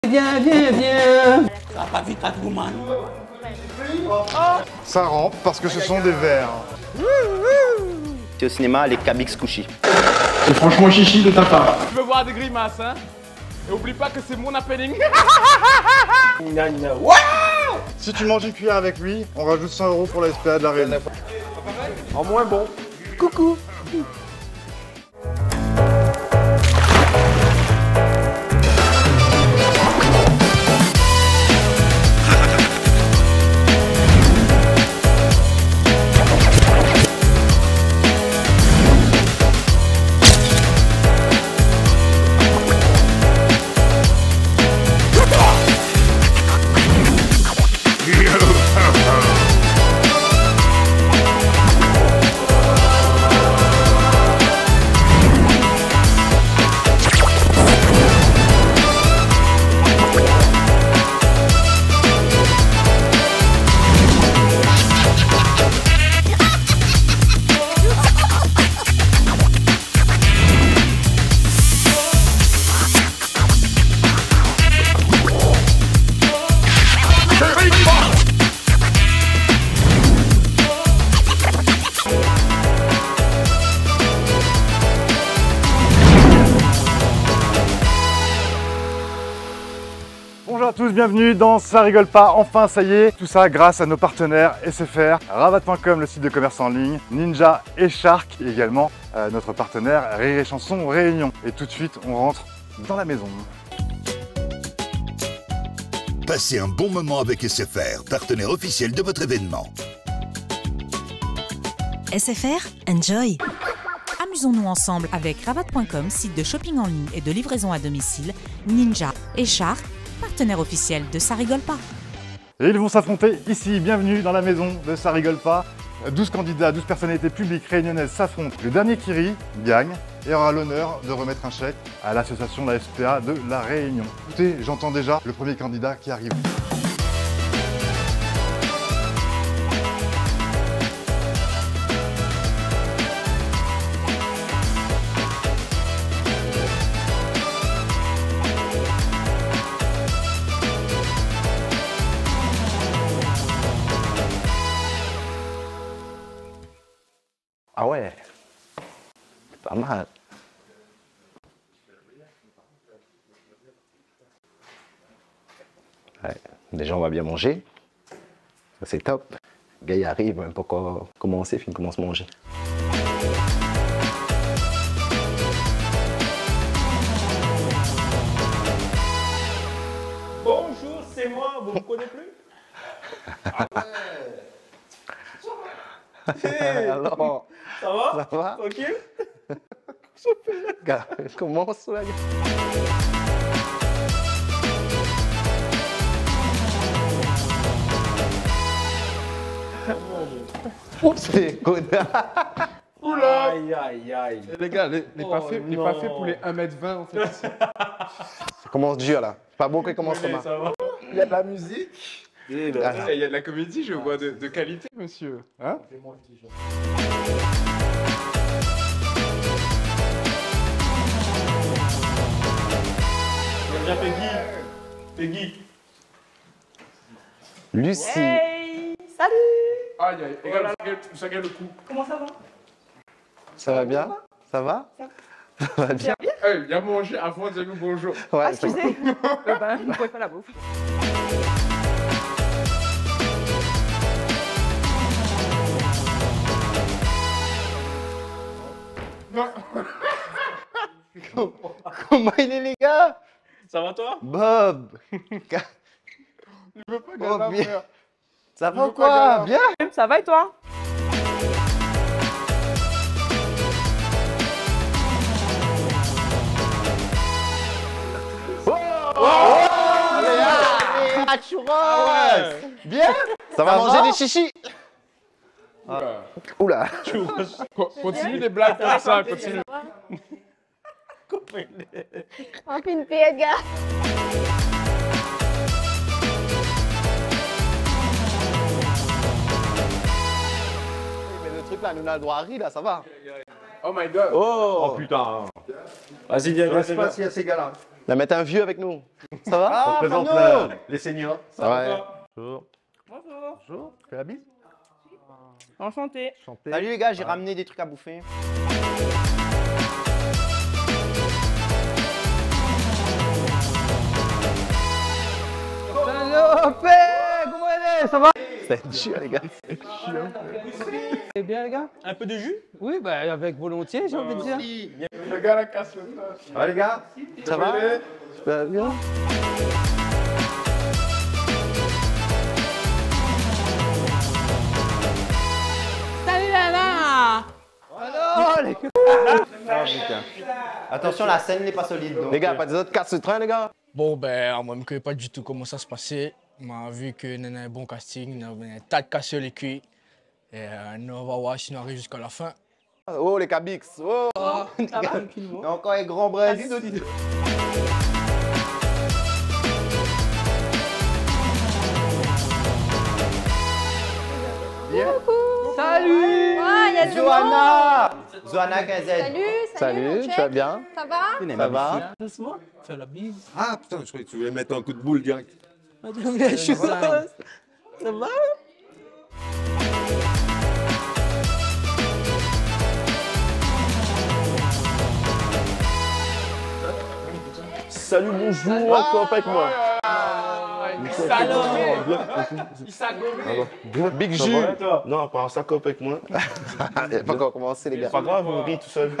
Viens, viens, viens. Ça va vite, woman. Ça rampe parce que ce sont des vers. C'est au cinéma, les Kabix Kushi. C'est franchement chichi de ta part. Tu veux voir des grimaces, hein? Et oublie pas que c'est mon happening. Wow. Si tu manges une cuillère avec lui, on rajoute 100 € pour la SPA de la Réunion. En moins bon. Coucou. Bonjour à tous, bienvenue dans Ça rigole pas, enfin ça y est, tout ça grâce à nos partenaires SFR, Rabat.com, le site de commerce en ligne, Ninja et Shark, et également notre partenaire Rire et Chanson Réunion. Et tout de suite, on rentre dans la maison. Passez un bon moment avec SFR, partenaire officiel de votre événement. SFR, enjoy! Amusons-nous ensemble avec Rabat.com, site de shopping en ligne et de livraison à domicile, Ninja et Shark, partenaire officiel de Ça rigole pas. Et ils vont s'affronter ici, bienvenue dans la maison de Ça rigole pas. 12 candidats, 12 personnalités publiques réunionnaises s'affrontent. Le dernier qui rit gagne et aura l'honneur de remettre un chèque à l'association de la SPA de La Réunion. Écoutez, j'entends déjà le premier candidat qui arrive. Ah ouais, pas mal. Ouais. Déjà, on va bien manger. Ça, c'est top. Le gars, il arrive, même pas commencer, puis il commence à manger. Bonjour, c'est moi, vous me connaissez plus? Ah ouais. Hey. Alors, Ça va? ça va? Tranquille? Gars, commence là. Oh, c'est connard. Oula! Aïe, aïe, aïe. Les gars, les pas fait pour les 1m20 en fait. Ça commence dur là. Pas bon qu'il commence comme ça. Ça va? Il y a de la musique. Il Il y a de la comédie, je vois, de qualité, monsieur. Hein? Viens, Peggy. Peggy. Lucie. Hey, salut! Aïe, aïe, regarde, ça gagne le coup. Comment ça va? Ça va bien? Ça va? Ça va bien? Hey, viens manger avant de dire bonjour. Ouais, Ah, excusez! Vous ne pouvez pas la bouffe. Non. Comment il est, les gars? Ça va toi? Bob. Je veux pas Oh, gagner, bien. frère. Ça va veux ou quoi? pas gagner. Bien? Ça va et toi? Bien? Ça va manger des chichis? Oula. Continue les blagues comme ça, continue. On fait une paix, gars. truc là, nous on a le droit à rire là, ça va. Oh my god. Oh, putain. Vas-y, viens, Je sais pas s'il y a ces gars-là. On va mettre un vieux avec nous. Ça va? On présente les seniors. Ouais. Bonjour. Bonjour. Bonjour. Fais la bise. Enchanté. Chanter. Salut les gars, j'ai ramené des trucs à bouffer. Comment elle est? Ça va? C'est dur, les gars. C'est bien, les gars? Un peu de jus? Oui, bah avec volontiers, j'ai envie de dire. Le gars la casse le tas. Ça va les gars? Ça va? Super bien. Salut Lana. Alors, les gars. Ah putain. Attention, la scène n'est pas solide. Donc, Les gars, pas des autres cartes sur train, les gars? Bon, ben, moi, je ne connais pas du tout comment ça se passait. On a vu que nous avons un bon casting, nous avons un tas de casseurs les cuits. Et nous, on va voir si nous arrivons jusqu'à la fin. Oh, les Cabix. Oh. encore un grand bras. Salut. Ah, il y a du monde. Johanna! Johanna 15 Salut, Salut, tu vas bien? Ça va? Ça va? Doucement, fais la bise. Ah putain, je croyais que tu voulais mettre un coup de boule direct. Je suis ça. Ça va? Salut, bonjour, encore avec moi. Il s'est gommé. Big Jus. Non, pas ça coupe avec moi. Il n'a pas encore commencé, les gars. Pas grave, on rit tout seul.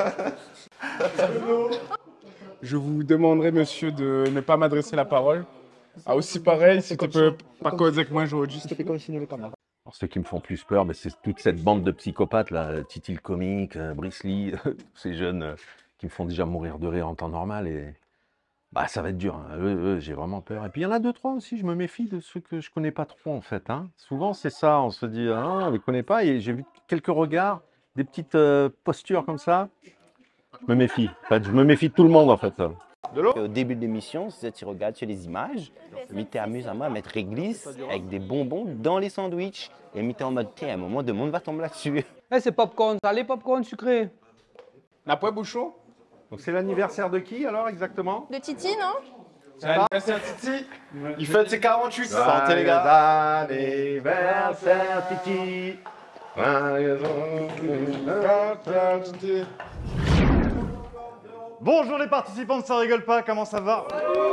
Je vous demanderai, monsieur, de ne pas m'adresser la parole. Ah, aussi pareil, si tu peux pas causer avec moi, j'aurais juste fait comme si nous les camarades. Alors, ceux qui me font plus peur, c'est toute cette bande de psychopathes, là, Titi le comique, Brice Lee, ces jeunes qui me font déjà mourir de rire en temps normal. Et bah, ça va être dur, hein. J'ai vraiment peur. Et puis il y en a 2-3 aussi, je me méfie de ceux que je connais pas trop en fait. Hein. Souvent c'est ça, on se dit, ah, on les connaît pas. Et j'ai vu quelques regards, des petites postures comme ça. Je me méfie. En fait, je me méfie de tout le monde en fait. Au début de l'émission, si tu regardes sur les images, tu t'amuses à mettre réglisse avec des bonbons dans les sandwichs et tu en mode, tiens, à un moment, le monde va tomber là-dessus. Eh, c'est popcorn, salé, popcorn sucré. La poêle bouchon? Donc c'est l'anniversaire de qui alors exactement? De Titi, non? C'est l'anniversaire de Titi. Il fête ses 48 ans. Santé, les gars. Anniversaire Titi. Bonjour les participants de Ça rigole pas, comment ça va?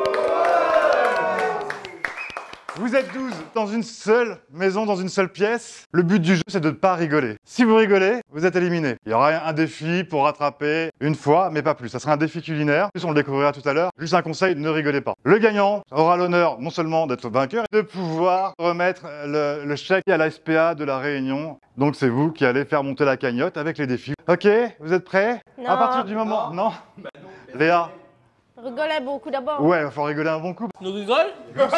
Vous êtes 12 dans une seule maison, dans une seule pièce. Le but du jeu, c'est de ne pas rigoler. Si vous rigolez, vous êtes éliminé. Il y aura un défi pour rattraper une fois, mais pas plus. Ça sera un défi culinaire. En plus, on le découvrira tout à l'heure. Juste un conseil, ne rigolez pas. Le gagnant aura l'honneur non seulement d'être vainqueur, mais de pouvoir remettre le chèque à la SPA de la Réunion. Donc c'est vous qui allez faire monter la cagnotte avec les défis. Ok, vous êtes prêts? Non. À partir du moment... Non, Léa? Rigolez beaucoup d'abord. Ouais, il faut rigoler un bon coup. Nous rigolons?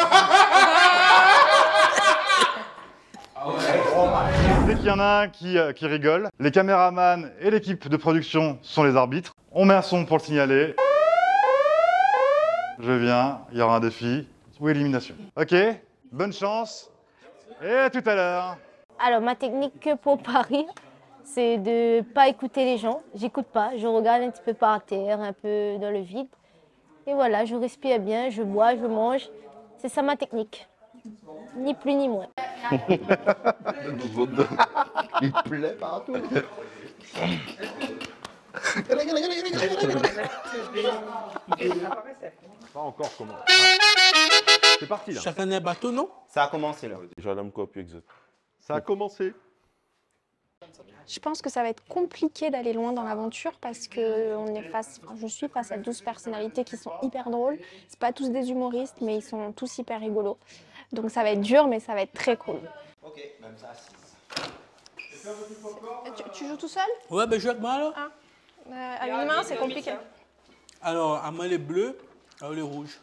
Dès qu'il y en a un qui rigole, les caméramans et l'équipe de production sont les arbitres. On met un son pour le signaler. Je viens, il y aura un défi ou élimination. Ok, bonne chance et à tout à l'heure. Alors, ma technique pour pas rire, c'est de pas écouter les gens. J'écoute pas, je regarde un petit peu par terre, un peu dans le vide. Et voilà, je respire bien, je bois, je mange. C'est ça ma technique. Ni plus ni moins. Il plaît partout. Pas encore comment. C'est parti là. Chacun a un bateau, non? Ça a commencé là. Ça a commencé. Je pense que ça va être compliqué d'aller loin dans l'aventure parce que je suis face à 12 personnalités qui sont hyper drôles. C'est pas tous des humoristes, mais ils sont tous hyper rigolos. Donc ça va être dur, mais ça va être très cool. Ok, même ça. Tu joues tout seul? Ouais, ben je joue avec moi alors. À une main, c'est compliqué. Alors, à moi les bleus, alors les rouges.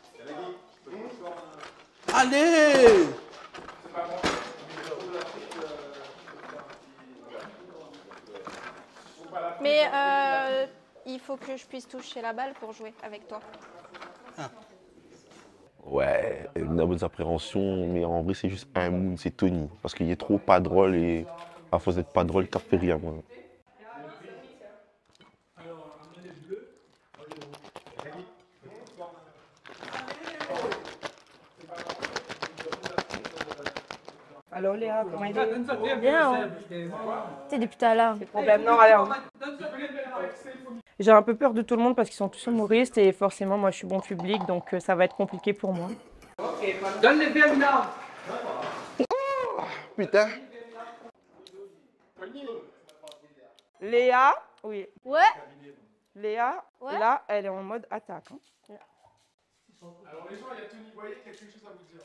Allez! Mais il faut que je puisse toucher la balle pour jouer avec toi. Ouais, une bonne appréhension, mais en vrai, c'est juste un moon, c'est Tony. Parce qu'il est trop pas drôle et à force d'être pas drôle, il capte rien, moi. Alors Léa, comment il est? Bien, hein. C'est depuis tout à l'heure. Problème, non, allez. J'ai un peu peur de tout le monde parce qu'ils sont tous humoristes et forcément, moi, je suis bon public, donc ça va être compliqué pour moi. Donne les verres là. Putain. Léa, oui. Ouais. Léa, Ouais. là, elle est en mode attaque. Hein. Alors les gens, il y a Tony Boyer qui a quelque chose à vous dire.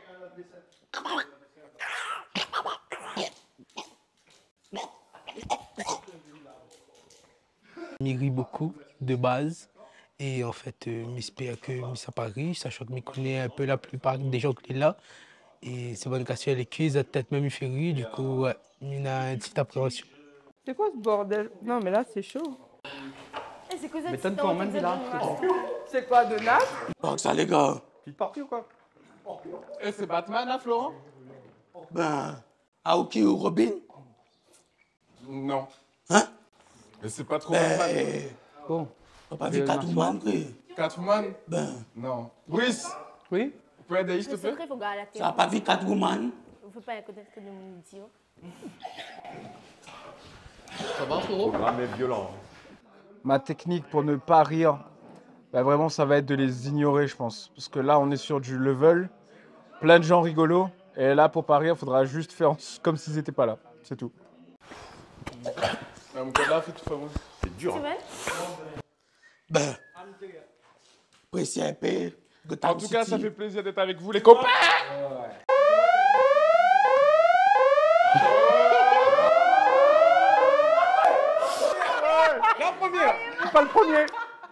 Je ris beaucoup de base et en fait, j'espère que ça Paris, sachant que je connais un peu la plupart des gens qui sont là. Et c'est bonne question, les cuisses, peut-être même il fait rire, du coup, ouais, il a une petite appréhension. C'est quoi ce bordel? Non, mais là, c'est chaud. C'est quoi ça? Mais donne-toi en main, là. C'est quoi, de nappe? Oh, ça les gars. Petite partie ou quoi? Et c'est Batman, là, Florent? Ben, Aoki ou Robin? Non. Hein? Mais c'est pas trop Ben, Batman. Bon. on n'a pas vu Catwoman, quoi. Catwoman? Ben, Non. Brice, Oui? vous pouvez aider, s'il te Le plaît? secret, faut garder la tête. ça n'a pas vu Catwoman? On ne peut pas connaître que de mon idiot. Programme est violent. Ma technique pour ne pas rire, bah vraiment, ça va être de les ignorer, je pense. Parce que là, on est sur du level, plein de gens rigolos. Et là, pour pas rire, il faudra juste faire comme s'ils n'étaient pas là. C'est tout. C'est dur. Tu veux? Ben, précis un peu. En tout cas, ça fait plaisir d'être avec vous, les copains. La première, pas le premier.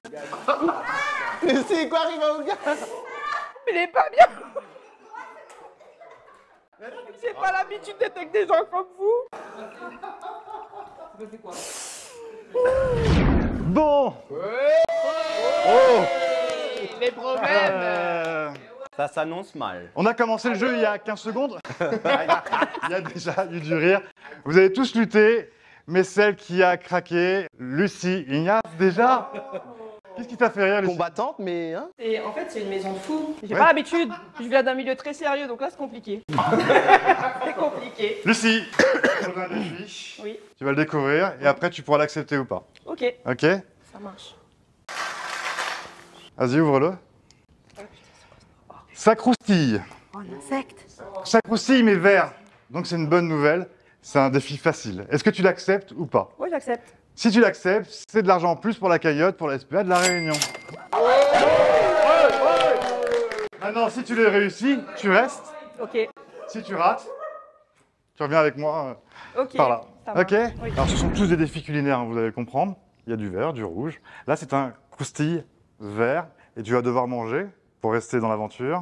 C'est quoi arrive au gars? Mais il est pas bien. J'ai pas l'habitude d'être avec des gens comme vous. Bon. Les problèmes. Ça s'annonce mal. On a commencé le jeu il y a 15 secondes. Il y a déjà eu du rire. Vous avez tous lutté, mais celle qui a craqué, Lucie Ignace, déjà. Qu'est-ce qui t'a fait rire, Lucie? Combattante, mais hein? Et en fait, c'est une maison de fous. J'ai Ouais. pas l'habitude. Je viens d'un milieu très sérieux, donc là, c'est compliqué. C'est compliqué. Lucie, tu auras un défi. Oui. Tu vas le découvrir et après tu pourras l'accepter ou pas. Ok. Ok? Ça marche. Vas-y, ouvre-le. Ça croustille. Oh, l'insecte. Ça croustille mais vert. Donc c'est une bonne nouvelle. C'est un défi facile. Est-ce que tu l'acceptes ou pas? Oui, j'accepte. Si tu l'acceptes, c'est de l'argent en plus pour la cagnotte, pour la SPA de la Réunion. Maintenant, si tu les réussis, tu restes. Ok. Si tu rates, tu reviens avec moi Ok. par là. Ça marche. Ok? Oui. Alors ce sont tous des défis culinaires, hein, vous allez le comprendre. Il y a du vert, du rouge. Là, c'est un croustille vert et tu vas devoir manger pour rester dans l'aventure.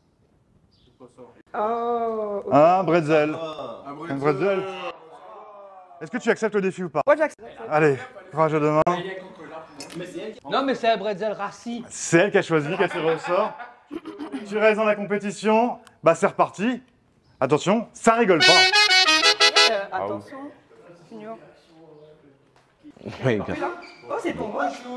Oh. Ok. Un bretzel. Un bretzel. Est-ce que tu acceptes le défi ou pas? Moi, j'accepte. Allez, courage à demain. Non, mais c'est un bretzel rassis. C'est elle qui a choisi, qui a tiré au sort. Tu restes dans la compétition. Bah c'est reparti. Attention, ça rigole pas. Attention. Junior. Oui, bien. Oh, c'est bon.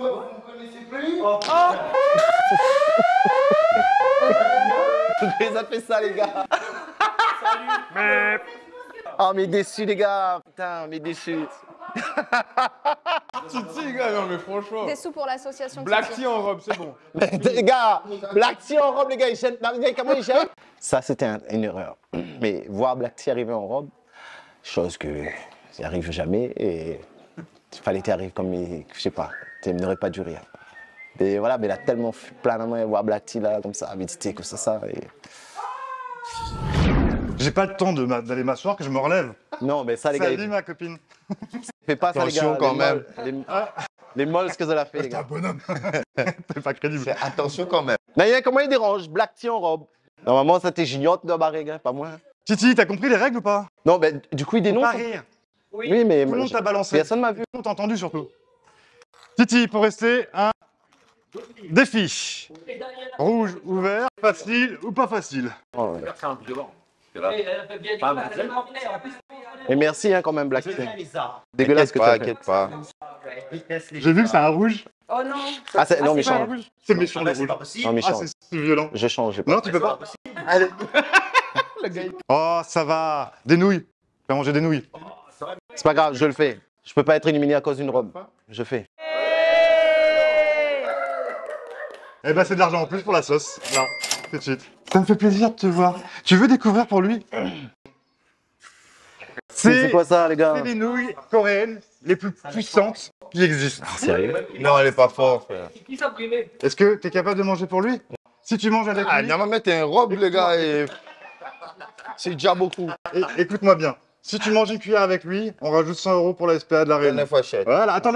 Les a fait ça, les gars. Salut. Oh, mais déçus, les gars. Putain, mais déçus. Titi, gars, non, mais franchement. Des sous pour l'association. Black Tea en robe, c'est bon. Les gars, Black Tea en robe, les gars, ils gênent. Comment ils gênent? Ça, c'était une erreur. Mais voir Black Tea arriver en robe, chose que ça n'arrive jamais. Et il fallait qu'il arrive comme, je sais pas, il n'aurait pas dû rire. Et voilà, mais il a tellement plein de mains voir Black Tea là, comme ça, méditer, que ça. Et... J'ai pas le temps d'aller m'asseoir que je me relève. Non, mais ça, les gars. Salut ma copine. Fais pas ça, les gars. Attention quand même. Les molles, ce que ça a fait, les T'es gars. un bonhomme. T'es pas crédible. Attention quand même. Naïa, comment il dérange? Black Tea en robe. Normalement, ça t'es gignote de barrer, gars, pas moi. Titi, t'as compris les règles ou pas? Non, mais du coup, il Faut dénonce. pas rire. Oui, mais. Tout le monde t'a balancé. Personne m'a vu. Tout le monde t'a entendu surtout. Titi, pour rester, un défi. Rouge ou vert, facile ou pas facile? Oh, ouais. C'est un peu devant. Et merci hein, quand même, Black Tea. Dégueulasse que tu as fait. T'inquiète pas. J'ai vu que c'est un rouge. Oh non. Ah, c'est non, C'est méchant. pas un rouge. C'est méchant le rouge. Non, Ah, méchant. c'est violent. Je change. Non, tu peux pas. Allez. Le gars. Oh, ça va. Des nouilles. Fais manger des nouilles. C'est pas grave, je le fais. Je peux pas être éliminé à cause d'une robe. Je fais. Eh ben, c'est de l'argent en plus pour la sauce. Là, tout de suite. Ça me fait plaisir de te voir. Tu veux découvrir pour lui? C'est quoi ça, les gars? C'est les nouilles coréennes les plus puissantes qui existent. Sérieux? Non, elle est pas forte, frère. Qui s'est privé? Est-ce que tu es capable de manger pour lui? Si tu manges avec Ah, lui... non, mais mettre un robe, les gars, et... c'est déjà beaucoup. Écoute-moi bien. Si tu manges une cuillère avec lui, on rajoute 100 € pour la SPA de la Réunion. 9 fois cher. Voilà, attends.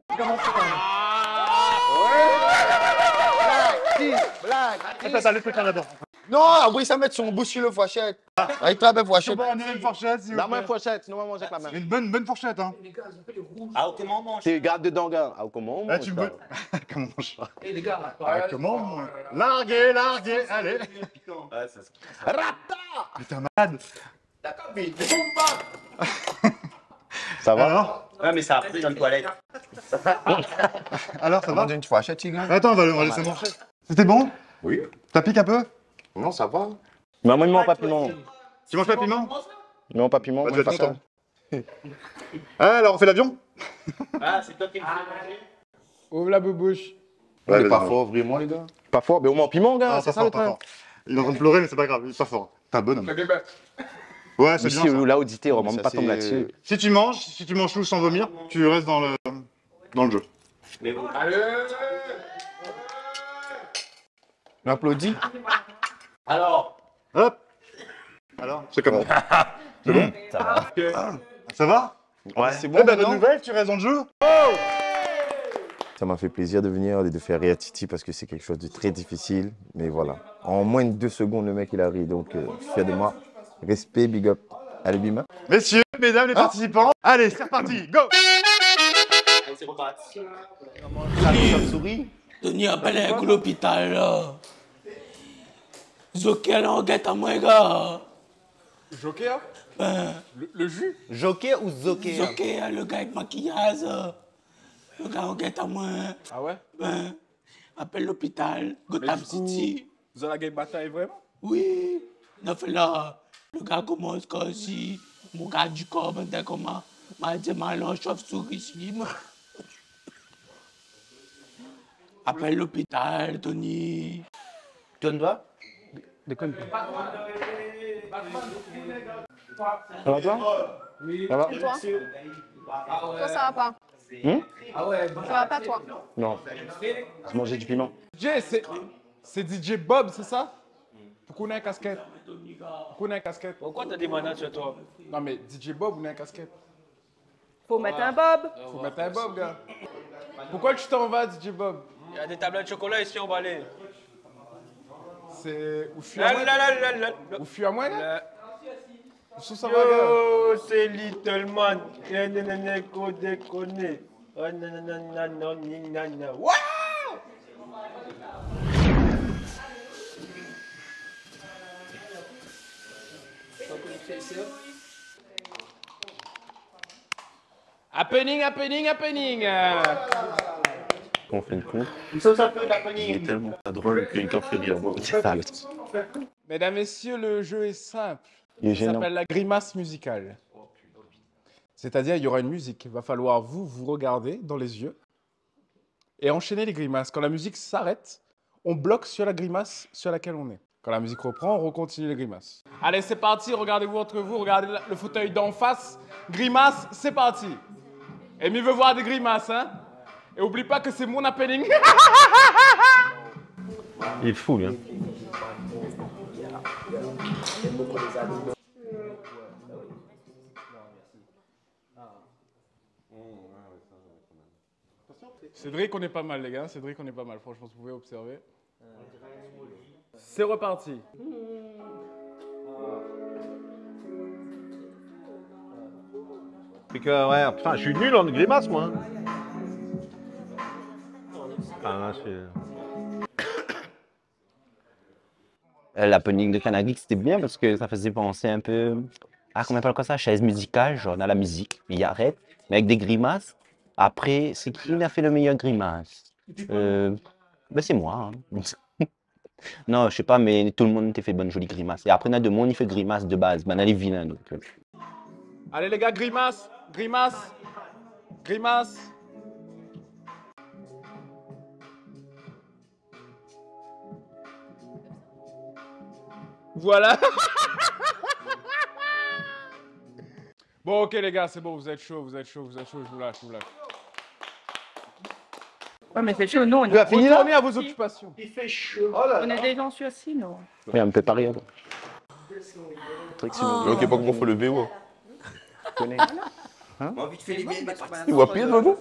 Attends, laisse le faire d'abord. Non, après ça met son bouche sur le fourchette. Avec la même fourchette. On a une fourchette, s'il vous La plaît. main fourchette, sinon on va manger avec la main. Une bonne fourchette, hein. Ah, comment on mange? Tu gardes dedans, gars. Ah, comment on mange Tu ça? me... Comment on mange? Eh les gars, Comment Larguez, allez. Ouais, c'est ça. Rata! Mais t'es un malade. D'accord, mais bomba! Ça va? Alors Ouais, mais ça a pris dans le toilette. Alors, ça va? Une fourchette, les gars. Attends, on va laisser manger. C'était bon? Oui. Ça pique un peu? Non, ça va. Mais moi, il mange pas piment. Tu manges pas de piment? Non, pas piment. Bah, moi, tu vas pas être content. Alors, on fait l'avion? Ah, c'est toi qui me fais manger. Ouvre la boubouche. Il est pas vas-y. fort, vraiment, les gars. Pas fort, mais au moins piment, gars. Ah, C'est pas ça le fort, pas truc. fort. Il est en train de pleurer, mais c'est pas grave, il est pas fort. T'es un bonhomme. Ouais, c'est bien Ici, ça. là, audité, on va Ça, même pas tomber c'est- là-dessus. Si tu manges tout sans vomir, tu restes dans le jeu. Mais bon. On applaudit. Alors, Hop. Alors, c'est comment? C'est bon? Ça va? Ouais. C'est Eh bon, ben, bonne maintenant. nouvelle, tu restes dans le jeu? Ça m'a fait plaisir de venir et de faire rire Titi parce que c'est quelque chose de très difficile. Mais voilà, en moins de 2 secondes, le mec il a ri. Donc, fier de moi. Respect, big up. Allez, Bima. Messieurs, mesdames les participants, allez, c'est reparti, go! c'est reparti. Tony appelle à l'hôpital là. Joker là, on guette à moi, gars. Joker? Le jus? Joker ou Zoker? Joker, le gars avec maquillage. Le gars, on guette à moi. Ah ouais? Appelle l'hôpital, Gotham du coup, City. Vous avez la game bataille vraiment? Oui. On a fait là. Le gars commence comme si. Mon gars du corps, ben comment. M'a dit, malin, chauve-souris, slim. Appelle l'hôpital, Tony. Tu donnes toi? Déconne pas. Ça va, toi? Oui. Ça va? Et toi? Toi, ça va pas. Ah ouais, Ça va pas, toi? Non. Je mangeais du piment. DJ, c'est DJ Bob, c'est ça? Pourquoi on a une casquette? Pourquoi on a une casquette? Pourquoi t'as des manages sur toi? Non mais DJ Bob, on a une casquette. Faut mettre un bob. Faut mettre un Bob, gars. Pourquoi tu t'en vas, DJ Bob? Il y a des tablettes de chocolat ici emballées. C'est... Ou fuis à moi? Ou fuis à moi, gars? Où ça va, gars? Yo, c'est Little Man. Ko déconner. Oh, nanana. Waouh! Happening, happening, happening. On fait une con. Ça peut Il est l'happening. tellement pas drôle qu'il fait rire. C'est ça, le truc. Mesdames, messieurs, le jeu est simple. Il est Il gênant. s'appelle la grimace musicale. C'est-à-dire, il y aura une musique. Il va falloir vous regarder dans les yeux et enchaîner les grimaces. Quand la musique s'arrête, on bloque sur la grimace sur laquelle on est. Quand la musique reprend, on recontinue les grimaces. Allez, c'est parti. Regardez-vous entre vous. Regardez le fauteuil d'en face. Grimace, c'est parti. Amy veut voir des grimaces, hein? Et oublie pas que c'est mon happening. Il est fou, lui. Hein. Cédric, on est pas mal, les gars. Cédric, on est pas mal. Franchement, vous pouvez observer. C'est reparti. Puis que, ouais, putain, je suis nul en grimace, moi. Hein. Ah, L'happening de Canageek, c'était bien parce que ça faisait penser un peu à, comment on appelle ça, chaise musicale, genre dans la musique. Il arrête, mais avec des grimaces. Après, c'est qui a fait le meilleur grimace? Ben c'est moi. Hein. Non, je sais pas, mais tout le monde t'a fait bonne jolie grimace. Et après, on a de monde, il fait grimace de base. Ben, elle est vilain, donc. Allez les gars, grimace, grimace, grimace. Voilà. Bon, ok les gars, c'est bon, vous êtes chaud, je vous lâche. Ouais, mais c'est chaud, nous, on Tu as fini là? Retournez à vos occupations. Il fait chaud. on est des gens sur aussi, non? Oui, on peut pas rire. Ok, pas comment faut le VO. Hein? Il voit plus devant nous.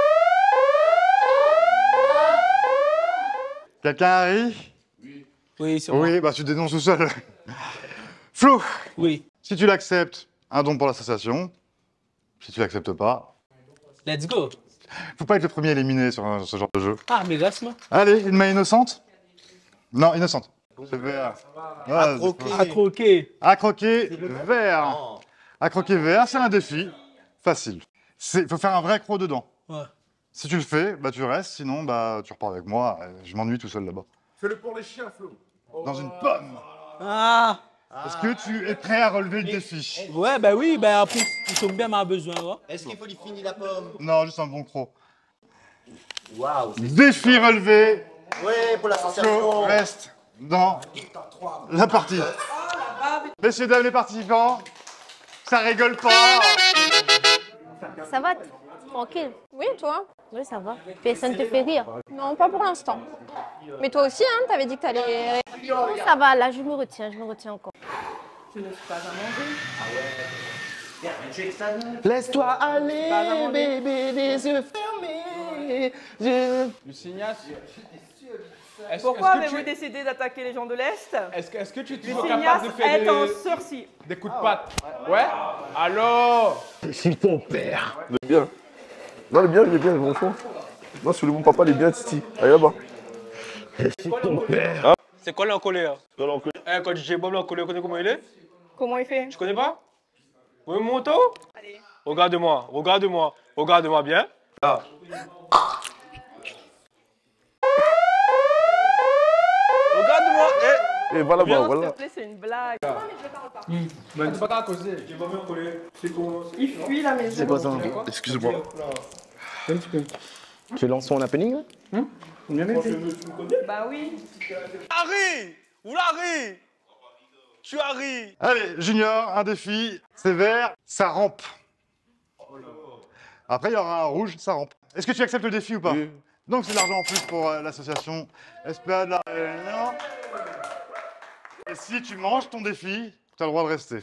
Quelqu'un arrive? Oui, c'est moi. Oui, bah tu dénonces tout seul. Flo, Oui. si tu l'acceptes, un don pour l'association. Si tu l'acceptes pas, Let's go. faut pas être le premier éliminé sur ce genre de jeu. Ah, mais reste moi. Allez, une main innocente? Non, innocente. C'est vert. À croquer. À croquer vert. À croquer vert, c'est un défi. Facile. Il faut faire un vrai croc dedans. Ouais. Si tu le fais, bah tu restes, sinon bah tu repars avec moi. Je m'ennuie tout seul là-bas. Fais-le pour les chiens, Flo. Dans une pomme. Ah. Est-ce que tu es prêt à relever le défi? Ouais, bah oui, bah après, ils sont bien ma besoin. Ouais. Est-ce qu'il faut lui finir la pomme? Non, juste un bon croc. Waouh. Défi relevé. Ouais, pour Flo l'association. reste dans la partie. Messieurs, dames, les participants, ça rigole pas. Ça va, tranquille. Oui, toi? Oui, ça va. Personne te fait rire. Non, pas pour l'instant. Mais toi aussi, hein, t'avais dit que t'allais... Non, ça va, là, je me retiens encore. Je ne suis pas à manger. Laisse-toi aller, bébé, les yeux fermés. Lucinias. Pourquoi avez-vous décidé d'attaquer les gens de l'Est? Est-ce que tu te sens Lucinias capable de faire est en sursis. des coups de patte? Ouais. Alors? Je suis ton père. Il est bien. Non, il est bien, franchement. Non, sur le bon papa, il est bien, Titi. Allez là-bas. Je suis ton père. C'est quoi l'encolé là? Toi, l'enculé. Quand DJ Bob l'encolé, tu connais comment il est? Comment il fait? Tu connais pas? Oui, mon moto? Allez. Regarde-moi bien. Là. Regarde-moi. Et voilà, S'il voilà. te plaît, c'est une blague. Ben, c'est pas à causer. J'ai pas bien collé. C'est comment? Il fuit la maison. C'est quoi ça? Excuse-moi. Tu lances son happening là? Bah oui. Harry! Où Harry? Tu Harry! Allez, Junior, un défi. C'est vert, ça rampe. Après, il y aura un rouge, ça rampe. Est-ce que tu acceptes le défi ou pas? Oui. Donc, c'est de l'argent en plus pour l'association SPA de la Réunion. Et si tu manges ton défi, tu as le droit de rester.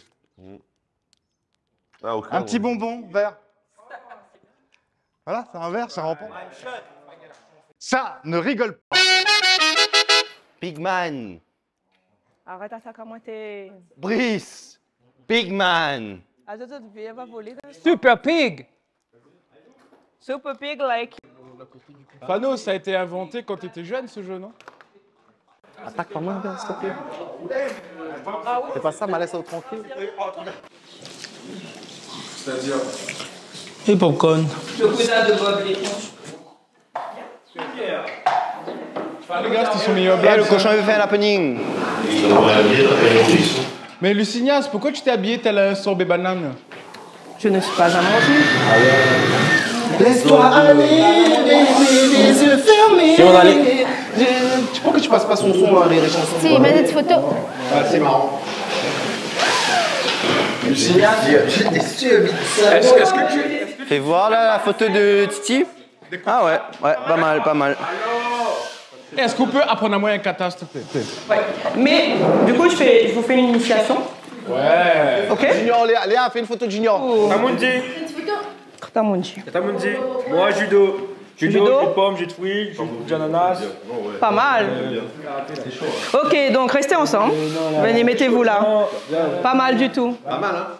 Ah, ok. Un petit bonbon vert. Voilà, c'est un verre, c'est rampant. Ça ne rigole pas. Pigman. Arrête à ça comment t'es. Brice. Pigman. Attends, tu vas voler. Super Pig! Super Pig, like. Fano, ça a été inventé quand t'étais jeune ce jeu, non? Attaque pas moi, s'il te plaît. Ah oui. C'est pas ça, ma laisse tranquille. Et popcorn. Le cousin de Bob l'éponge. Les gars, c'était son meilleur Eh, blague. le ça. cochon avait fait un happening. Mais Lucinias, pourquoi tu t'es habillé tel un sorbet banane? Je ne suis pas à manger. Laisse-toi aller, les yeux fermés. Et on allait. Pourquoi tu passes pas son son à les chansons? Si, mets des photos. Ah, c'est marrant. Est-ce que tu... Fais voir là la photo de Titi. Ah ouais, pas mal, pas mal. Est-ce qu'on peut apprendre à moi un kata, s'il te plaît? Ouais. Mais du coup, je vous fais une initiation. Ouais. Ok? Junior, Léa, fais une photo de Junior. Tamundi. Tamundi. Tamundi. Moi, judo. Judo, Judo. j'ai de pommes, j'ai de fruits, j'ai d'ananas. Pas mal. Ok, donc restez ensemble. Venez, mettez-vous là. Pas mal du tout. Pas mal, hein?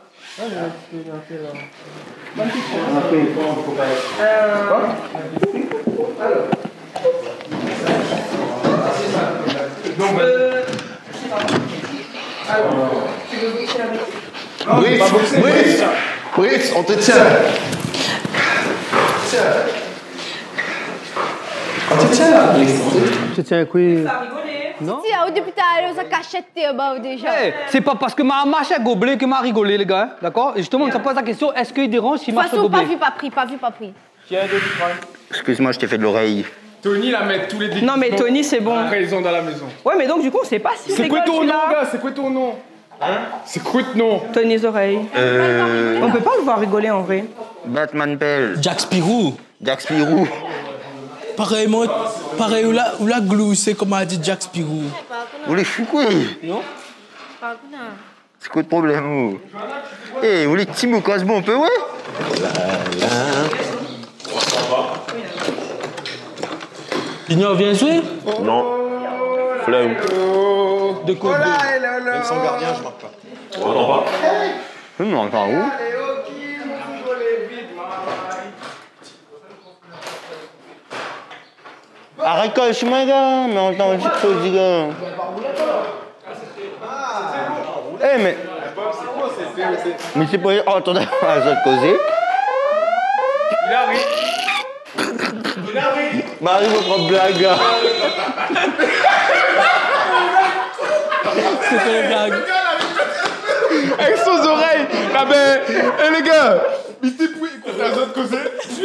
Brice, on te tient. On te tient, Brice. On te tient, oui. Ça a rigolé. Non. Si, depuis tout à l'heure, ça cachette tes bas déjà. C'est pas parce que ma marche à gobelet que m'a rigolé, les gars, hein, d'accord? Et justement, on se pose la question, est-ce qu'il dérange s'il De marche toute à façon, gobelet? pas vu, pas pris. Qui a deux prime? Excuse-moi, je t'ai fait de l'oreille. Tony la met tous les déguisements. Non, mais Tony, c'est bon. Après, ils ont dans la maison. Ouais, mais donc, du coup, on sait pas si C'est quoi rigole, ton nom, celui-là. gars? C'est quoi ton nom? Hein? C'est quoi ton nom? Tony's oreilles. On peut pas le voir rigoler en vrai. Batman Bell. Jack Spirou. Jack Spirou. Pareil, ou la glue, c'est comme a dit Jack Spirou. Vous les fous quoi? Non? C'est quoi le problème? Eh, vous les Timo Cosmo, on peut, ouais? Junior, viens jouer? Non. Flemme. De quoi? Même sans gardien, je marque pas. On n'entend pas. On entend où? Arrête quand je suis mon gars, mais on entend juste trop du gars. Eh, mais. Mais c'est pas entendre un autre causer. Il arrive. Marie, votre blague. C'était une blague. Avec ses oreilles. Ah ben, eh les gars, Misty Pouille, écoute les autres causer.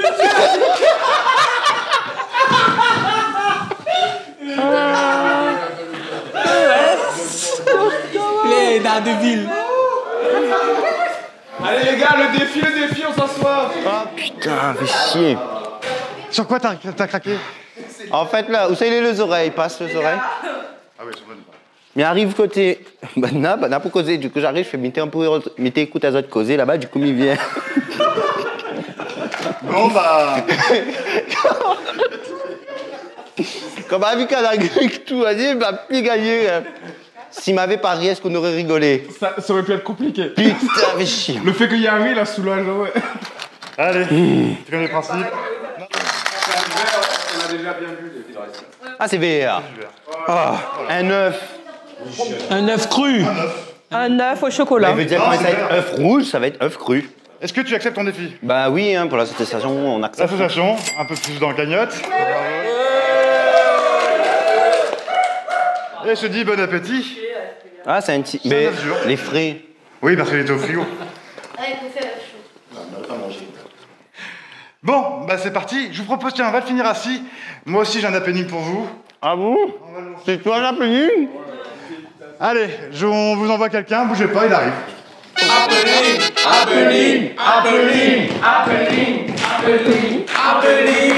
Les Daredevil. Allez les gars, le défi, on s'assoit. Ah putain, fais chier. Sur quoi t'as craqué? En fait, là, vous savez les oreilles, passe les oreilles. Ah oui, c'est bon. Mais arrive côté. Bana pour causer. Du coup, j'arrive, je fais mettez écoute à autres causer là-bas, du coup, il vient. Bon, bah. Comme vu qu'elle a gagné tout, vas-y, il m'a plus gagné. S'il m'avait parié, est-ce qu'on aurait rigolé? Ça aurait pu être compliqué. Putain, mais chier. Le fait qu'il y a Harry, là, soulage, ouais. Allez, tu connais le principe. On a déjà bien vu les reste. Ah, c'est VR. Ah, un œuf. Un œuf cru. Un œuf au chocolat. Ça veut dire que ça va être œuf rouge, ça va être œuf cru. Est-ce que tu acceptes ton défi? Bah oui, hein, pour l'association, on accepte. L'association, un peu plus dans le cagnotte. Et je te dis bon appétit. Ah, c'est un petit. Mais les frais. Oui, parce qu'il était au frigo. Allez, faut faire chaud. Bon, bah c'est parti. Je vous propose, tiens, on va le finir assis. Moi aussi, j'ai un happening pour vous. Ah bon? C'est toi l'happening? Allez, on vous envoie quelqu'un, bougez pas, il arrive. Happening, happening, happening, happening, happening, happening.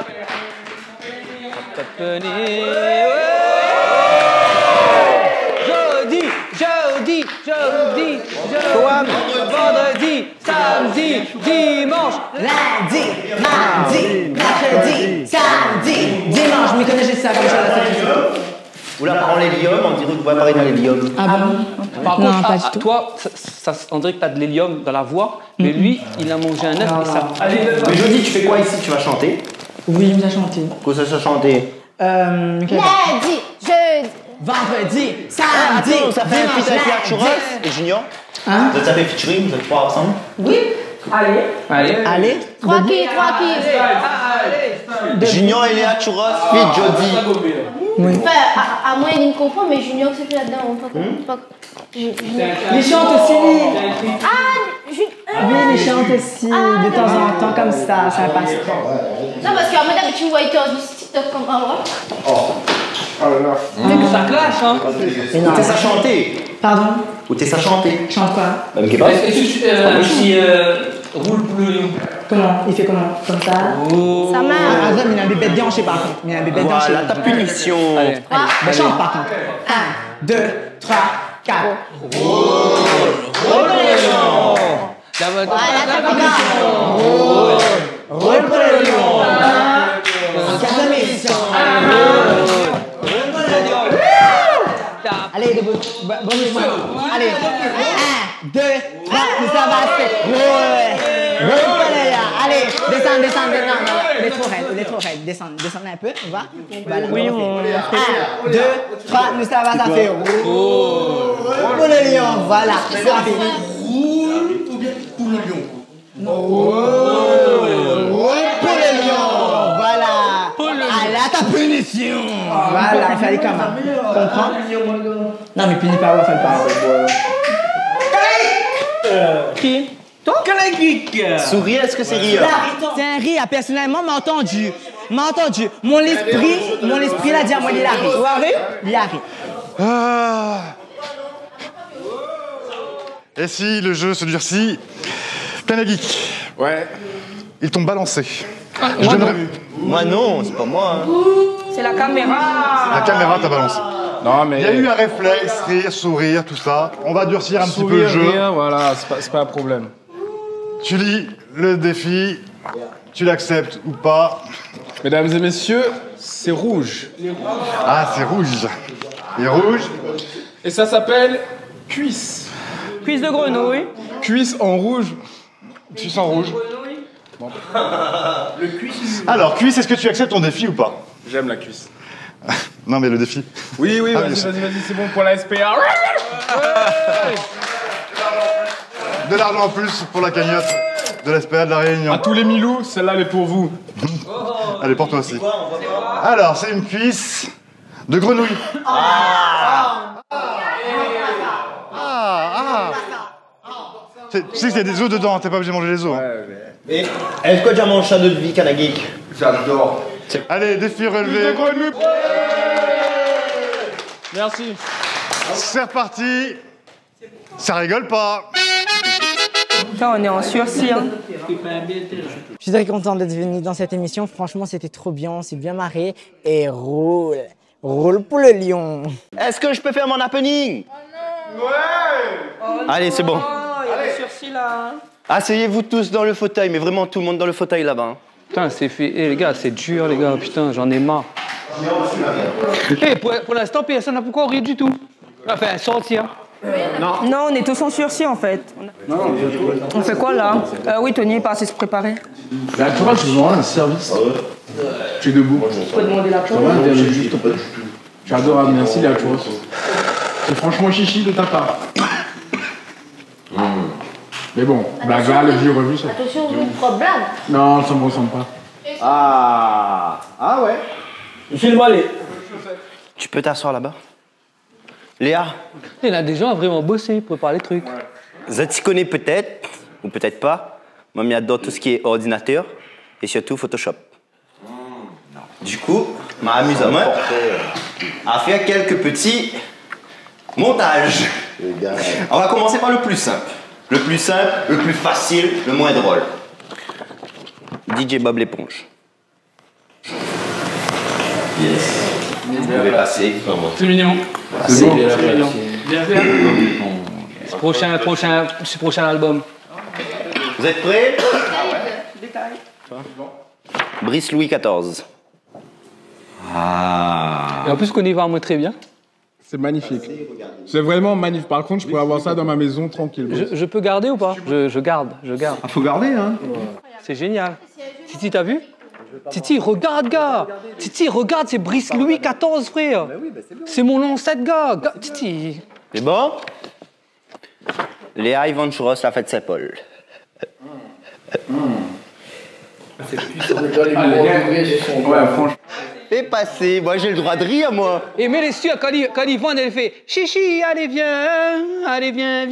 Jeudi, vendredi, samedi, dimanche, lundi, mardi, mercredi, samedi, dimanche. Je m'y connais, j'ai ça comme ça. Vous la parlez l'hélium, on dirait que vous parlez dans l'hélium. Ah bon? Par Non, contre, pas du tout. toi, on dirait que tu as de l'hélium dans la voix, mais lui, il a mangé un œuf et ça. Allez, mais jeudi, tu fais quoi ici? Tu vas chanter? Oui, il me l'a chanté. Quoi ça chanter? Lundi, jeudi, vendredi, samedi, attends, ça fait un feat avec Arturos et Junior? Hein? Vous avez fait featuring, vous êtes trois ensemble? Oui. Allez. Allez. 3 kills. Junior et Léa Churros, fit Jody. Oui. Enfin, à moins il me comprend, mais Junior c'est plus là-dedans. Il chante aussi, lui. Oui, il chante aussi, de temps en temps, comme ça passe. Non, parce qu'à moi d'habitude, White du TikTok comme un Ça clash, hein? Ou t'es ça chanter? Pardon? Ou t'es ça chanter? Chante quoi? Est-ce que si roule pour le lion? Comment? Il fait comment? Comme ça? Sa main. Ah, il a un bébé de déhanché par contre. Il a un bébé de déhanché. Voilà ta punition. Allez, mais chante par contre. 1, 2, 3, 4. Roule le lion! Roule pour le lion! Quelle mission! Allez, bon mouvement. Allez, 1, 2, 3, nous avançons. Roule pour le lion. Allez, descends. Non, il est trop raide. Descendez un peu, on va. Voilà. Oui, on 1, 2, 3, nous avançons. Roule pour le lion, voilà. Roule ou bien pour le lion? Roule pour le lion, voilà. À la ta punition. Voilà, il fallait quand même. Comprends? Non, mais punis pas, on va faire le pas. Qui? Toi? Sourire, est-ce que c'est rire? C'est un rire, personnellement, m'a entendu. Mon esprit l'a dit à moi, il a ri. Il a ri. Ah. Et si le jeu se durcit, Planet Geek. Ouais. Ils t'ont balancé. Moi non, c'est pas moi. Hein. C'est la caméra. La caméra t'a balancé. Non, mais... Il y a eu un réflexe, rire, sourire, tout ça. On va durcir un petit peu le jeu. Rire, voilà, c'est pas un problème. Tu lis le défi, tu l'acceptes ou pas. Mesdames et messieurs, c'est rouge. Ah, c'est rouge. Et rouge. Et ça s'appelle cuisse. Cuisse de grenouille. Cuisse en rouge. Cuisse en rouge. Bon. Alors, cuisse, est-ce que tu acceptes ton défi ou pas? J'aime la cuisse. Non, mais le défi. Oui, Ah, vas-y, c'est bon pour la SPA. De l'argent en plus pour la cagnotte de l'SPA de la Réunion. À tous les Milous, celle-là elle est pour vous. Allez, pour toi aussi. Alors, c'est une cuisse de grenouille. Tu sais qu'il y a des os dedans, t'es pas obligé de manger les os. Mais est-ce que tu as mangé de vie, Kanagik? J'adore. Allez, défi relevé. Merci. C'est reparti. Ça rigole pas. Putain, on est en sursis. Hein. Je suis très content d'être venu dans cette émission. Franchement, c'était trop bien, on s'est bien marré. Et roule. Roule pour le lion. Est-ce que je peux faire mon happening? Allez, c'est bon. Il y a des sursis là. Asseyez-vous tous dans le fauteuil, mais vraiment tout le monde dans le fauteuil là-bas. Hein. Putain, c'est fait. Eh les gars, c'est dur les gars, putain, j'en ai marre. Eh, pour l'instant, personne n'a pourquoi rien du tout. Enfin, sortir. Non, on est tous en sursis en fait. On fait quoi là? Oui, Tony est parti se préparer. Là, tu vois, je vous rends un service. Tu es debout. Tu peux demander la chose. Tu es adorable, merci Léa Chouros. C'est franchement chichi de ta part. Mais bon, blague là, le vieux revu, ça. Attention, vous problème. Non, ça me ressemble pas. Ah ouais. File-moi les. Tu peux t'asseoir là-bas. Léa. Il y a des gens à vraiment bosser, préparer les trucs. Vous t'y connais peut-être, ou peut-être pas. Moi, j'adore tout ce qui est ordinateur et surtout Photoshop. Du coup, m'amuse à moi à faire quelques petits montages. On va commencer par le plus simple. Le plus simple, le plus facile, le moins drôle. DJ Bob l'éponge. Yes. Vous pouvez passer. C'est mignon. C'est bon. Bien fait. C'est prochain album. Vous êtes prêts? Brice Louis XIV. Et en plus, qu'on y va moi très bien. C'est magnifique. C'est vraiment magnifique. Par contre, je pourrais avoir ça dans ma maison tranquille. Je peux garder ou pas? Je garde. Ah, faut garder, hein. C'est génial. Titi, t'as vu? Titi, regarde, gars. Titi, regarde, c'est Brice Louis XIV, frère. C'est mon ancêtre, gars. Titi. C'est bon? Léa Yvonne Chouros, la fête Saint-Paul. C'est puissant. Ouais, franchement. Fais passer, moi j'ai le droit de rire, moi. Et mais les stuars, quand Yvonne, elle fait chichi, allez, viens.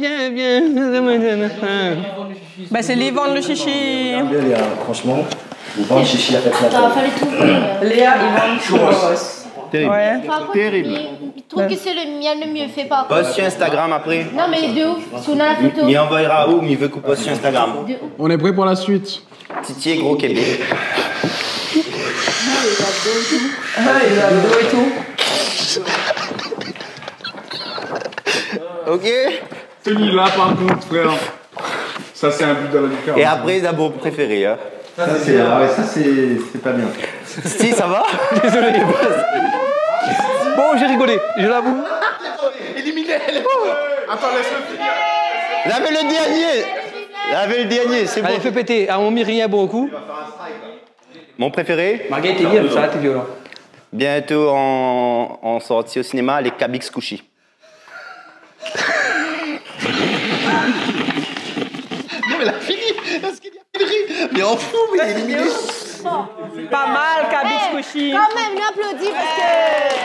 Bah, c'est Yvonne le chichi. Léa, franchement, Yvonne chichi a fait la Ça fallait tout faire. Léa, Yvonne, Chouros. Terrible. Ouais. Terrible. Je trouve que c'est le mieux fait pas. Poste sur Instagram après. Non, mais de ouf. Si on a la photo. Il envoyera où, mais il veut qu'on poste sur Instagram. On est prêt pour la suite. Titi et Gros Québec. Les abdos et tout. Ok. Celui-là, par contre, frère, ça c'est un but dans la lucarne. Et après, d'abord préféré. Hein. Ça c'est pas bien. Si, ça va? Désolé. Bon, j'ai rigolé, je l'avoue. Éliminé. Attends, laisse-le finir. L'avez le dernier, c'est bon. Allez, fais péter. À mon rien beaucoup. Mon préféré? Marguerite et Guillaume, ça a été violent. Bientôt en sortie au cinéma, les Kabix Kouchi. Non mais elle a fini. Parce qu'il y a une rire. Mais en fou, mais il est éliminé. fort. Pas mal, Kabit Squishy. Quand même, lui applaudit parce que...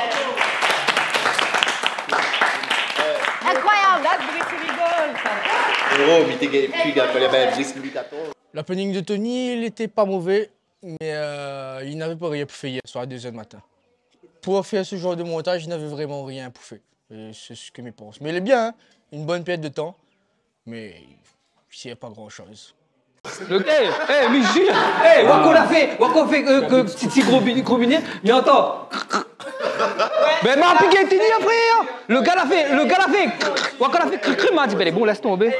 Incroyable. Là, Brice rigole. Oh, mais t'es plus gars, il y avait Brice Louis XIV. L'opening de Tony, il était pas mauvais, mais il n'avait pas rien pour faire hier soir à 2h du matin. Pour faire ce genre de montage, il n'avait vraiment rien pour faire. C'est ce que je pense. Mais il est bien, hein? Une bonne période de temps, mais il n'y a pas grand-chose. Le gars, mais jure, Wako l'a fait, que Titi gros binet, mais attends. Mais m'a piqué Tini frère. Le gars l'a fait, Wako l'a fait, m'a dit, ben bon, laisse tomber.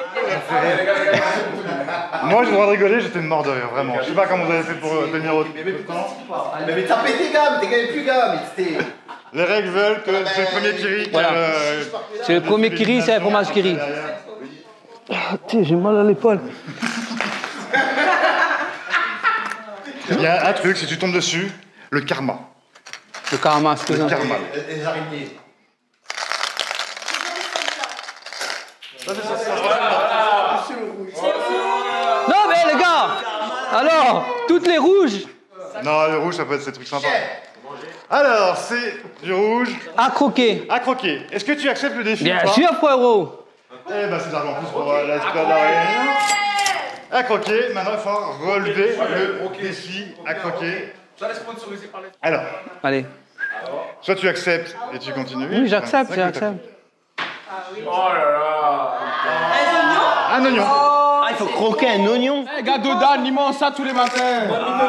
Moi, j'ai le droit de rigoler, j'étais mort de rire, vraiment. Je sais pas comment vous avez fait pour tenir autant de temps. Mais t'as pété gamme, t'es quand même plus gamme, mais c'était... Les règles veulent que c'est le premier Kiri. Voilà. C'est le premier Kiri, c'est le fromage Kiri. Tiens, j'ai mal à l'épaule. Il y a un truc, si tu tombes dessus, le karma. Le karma, c'est le ça. karma. Les araignées. Non mais les gars, alors, toutes les rouges. Non, le rouge, ça peut être ces trucs sympas. Alors, c'est du rouge. À croquer. À croquer. Est-ce que tu acceptes le défi? Bien sûr, frérot. Eh ben, c'est d'argent en plus pour l'expert de la réunion. À croquer, maintenant il faut relever le défi à croquer. Alors, allez. Soit tu acceptes et tu continues. Oui, j'accepte, j'accepte. Oh là là. Un oignon. Ah, il faut croquer un oignon. Eh, gars, Dodan, il mange ça tous les matins.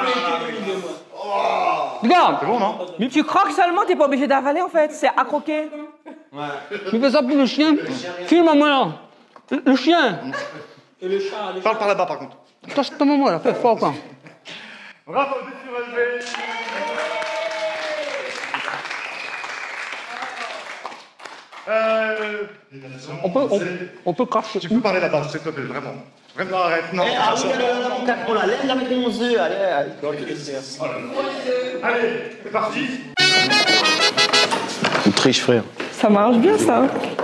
Regarde. C'est bon, non? Mais tu croques seulement, t'es pas obligé d'avaler en fait. C'est à croquer. Ouais. Tu fais ça pour le chien? Filme-moi là. Le chien. Et le chat, Parle par là-bas par contre. Toi, c'est ta maman là, fais fort quoi. Bravo, défi relevé. On peut cracher. Tu peux parler là-bas, s'il te plaît, vraiment. Vraiment, arrête, non. On la lève, la mettre dans les yeux, allez. Allez, c'est parti. Tu triches, frère. Ça marche bien ça.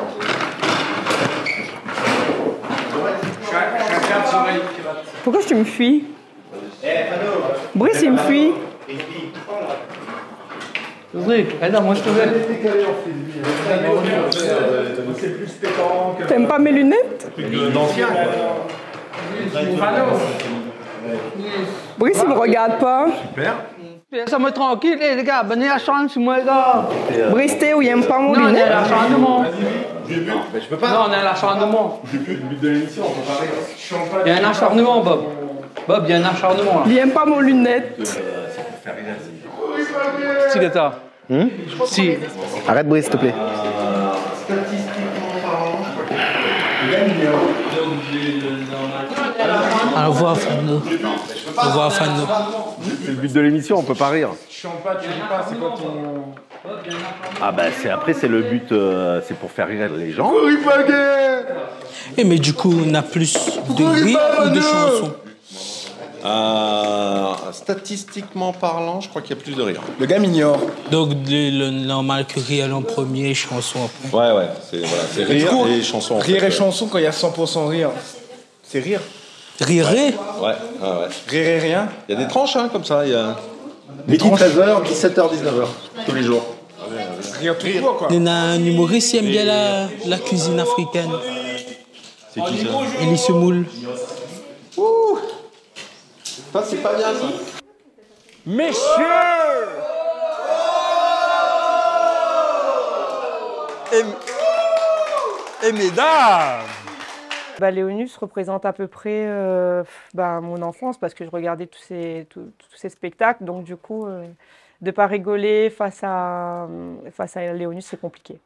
Pourquoi tu me fuis? Brice, il me fuit. Rick, aide-moi, s'il te plaît. T'aimes pas mes lunettes? D'ancien, quoi. Brice, il me regarde pas. Super. Laisse-moi tranquille, les gars, venez à la chambre sur moi, les gars. Brice, t'es où il aime pas mon lunette? Non, on est à l'acharnement. Mais je peux pas. Non, on est à l'acharnement. J'ai plus le but de l'émission, on peut pas rire. Il y a un acharnement, Bob. Bob, il y a un acharnement là. Il aime pas mon lunette. Si, l'état. Si. Arrête, Brice, s'il te plaît. Au revoir, Fano. Au revoir, Fano. C'est le but de l'émission, on peut pas rire. Je chante pas, tu dis pas, c'est quoi ton... Ah bah après c'est le but, c'est pour faire rire les gens. Et mais du coup, on a plus de rire ou de chansons? Statistiquement parlant, je crois qu'il y a plus de rire. Le gars m'ignore. Donc le normal que rire en premier, chanson après. Ouais, c'est rire coup, et chanson. Rire et chanson quand il y a 100% rire. C'est rire. Rire. Ouais. Rire et rien. Il y a des tranches hein, comme ça. Il y a... Midi 13h, 17h, 19h. Tous les jours. Rire tout court, quoi. Il y a un humoriste qui aime bien la cuisine africaine. C'est qui ça? Elie Semoule. Ouh. Ça, c'est pas bien ça. Messieurs et mesdames. Léonus représente à peu près mon enfance parce que je regardais tous ces spectacles. Donc du coup, de pas rigoler face à Léonus, c'est compliqué.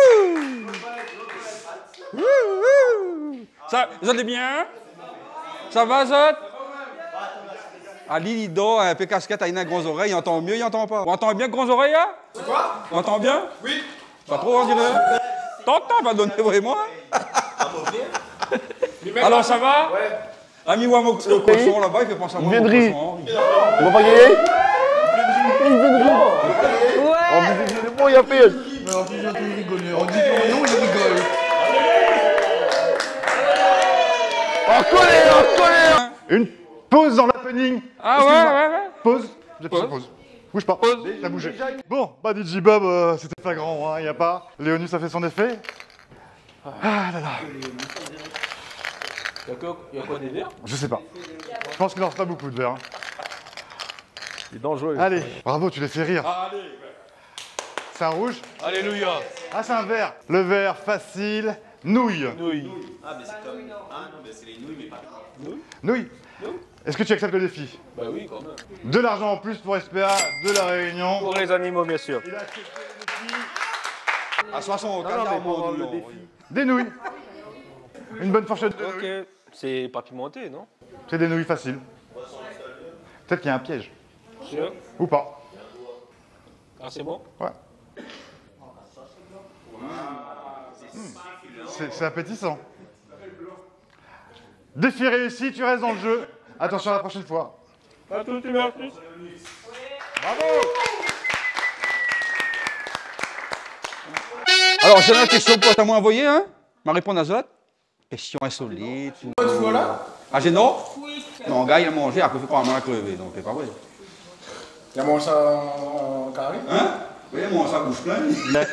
Ça, vous allez bien? Ça va, Zot? Ali, il dort, un peu casquette, il a une grosse oreille, il entend mieux, il entend pas. On entend bien grandes oreilles, hein? C'est quoi? On entend bien? Oui. Pas trop, on dirait. T'entends, va donner vraiment. Alors, ça va? Ouais. Ami Wamo, le cochon là-bas, il fait penser à moi. Il vient de rire. On va pas gagner? Il vient de rire. Ouais. Bon, il a fait. Mais en plus, j'ai entendu rigoler. On dit non, il rigole. On connaît. Une pause dans l'opening. Ah ouais. Pause. J'appuie sur pause. Bouge pas. T'as bougé. Bon, bah DJ Bob, c'était flagrant, hein, y a pas. Léonus a fait son effet. Ah là là. Il y a quoi des verres? Je sais pas. Je pense qu'il n'en reste pas beaucoup de verres. Hein. C'est dangereux. Allez, bravo, tu les fais rire. Allez. C'est un rouge? Alléluia. Ah, c'est un vert. Le vert facile, nouille. Nouille. Ah, mais c'est comme. Ah non, mais c'est les nouilles, mais pas. Nouille. Est-ce que tu acceptes le défi? Bah oui, quand même. De l'argent en plus pour SPA de la Réunion. Pour les animaux, bien sûr. Il a accepté le défi. À 60, le défi. Des nouilles. Une bonne fourchette de nouilles. Ok. C'est pas pimenté, non? C'est des nouilles faciles. Peut-être qu'il y a un piège. Sûr? Ou pas. Ah, c'est bon? Ouais. C'est appétissant. Défi réussi, tu restes dans le jeu. Attention à la prochaine fois. À tout, merci. Bravo! Alors, j'ai une question pour t'as envoyé, hein? Ma réponse à Zot. Question insolite. Voilà. Ah, j'ai non? Non, le gars, il a mangé, après, il fait pas à manger crever, donc c'est pas vrai. Il a mangé ça en carré? Hein? Oui, il a mangé ça bouche pleine.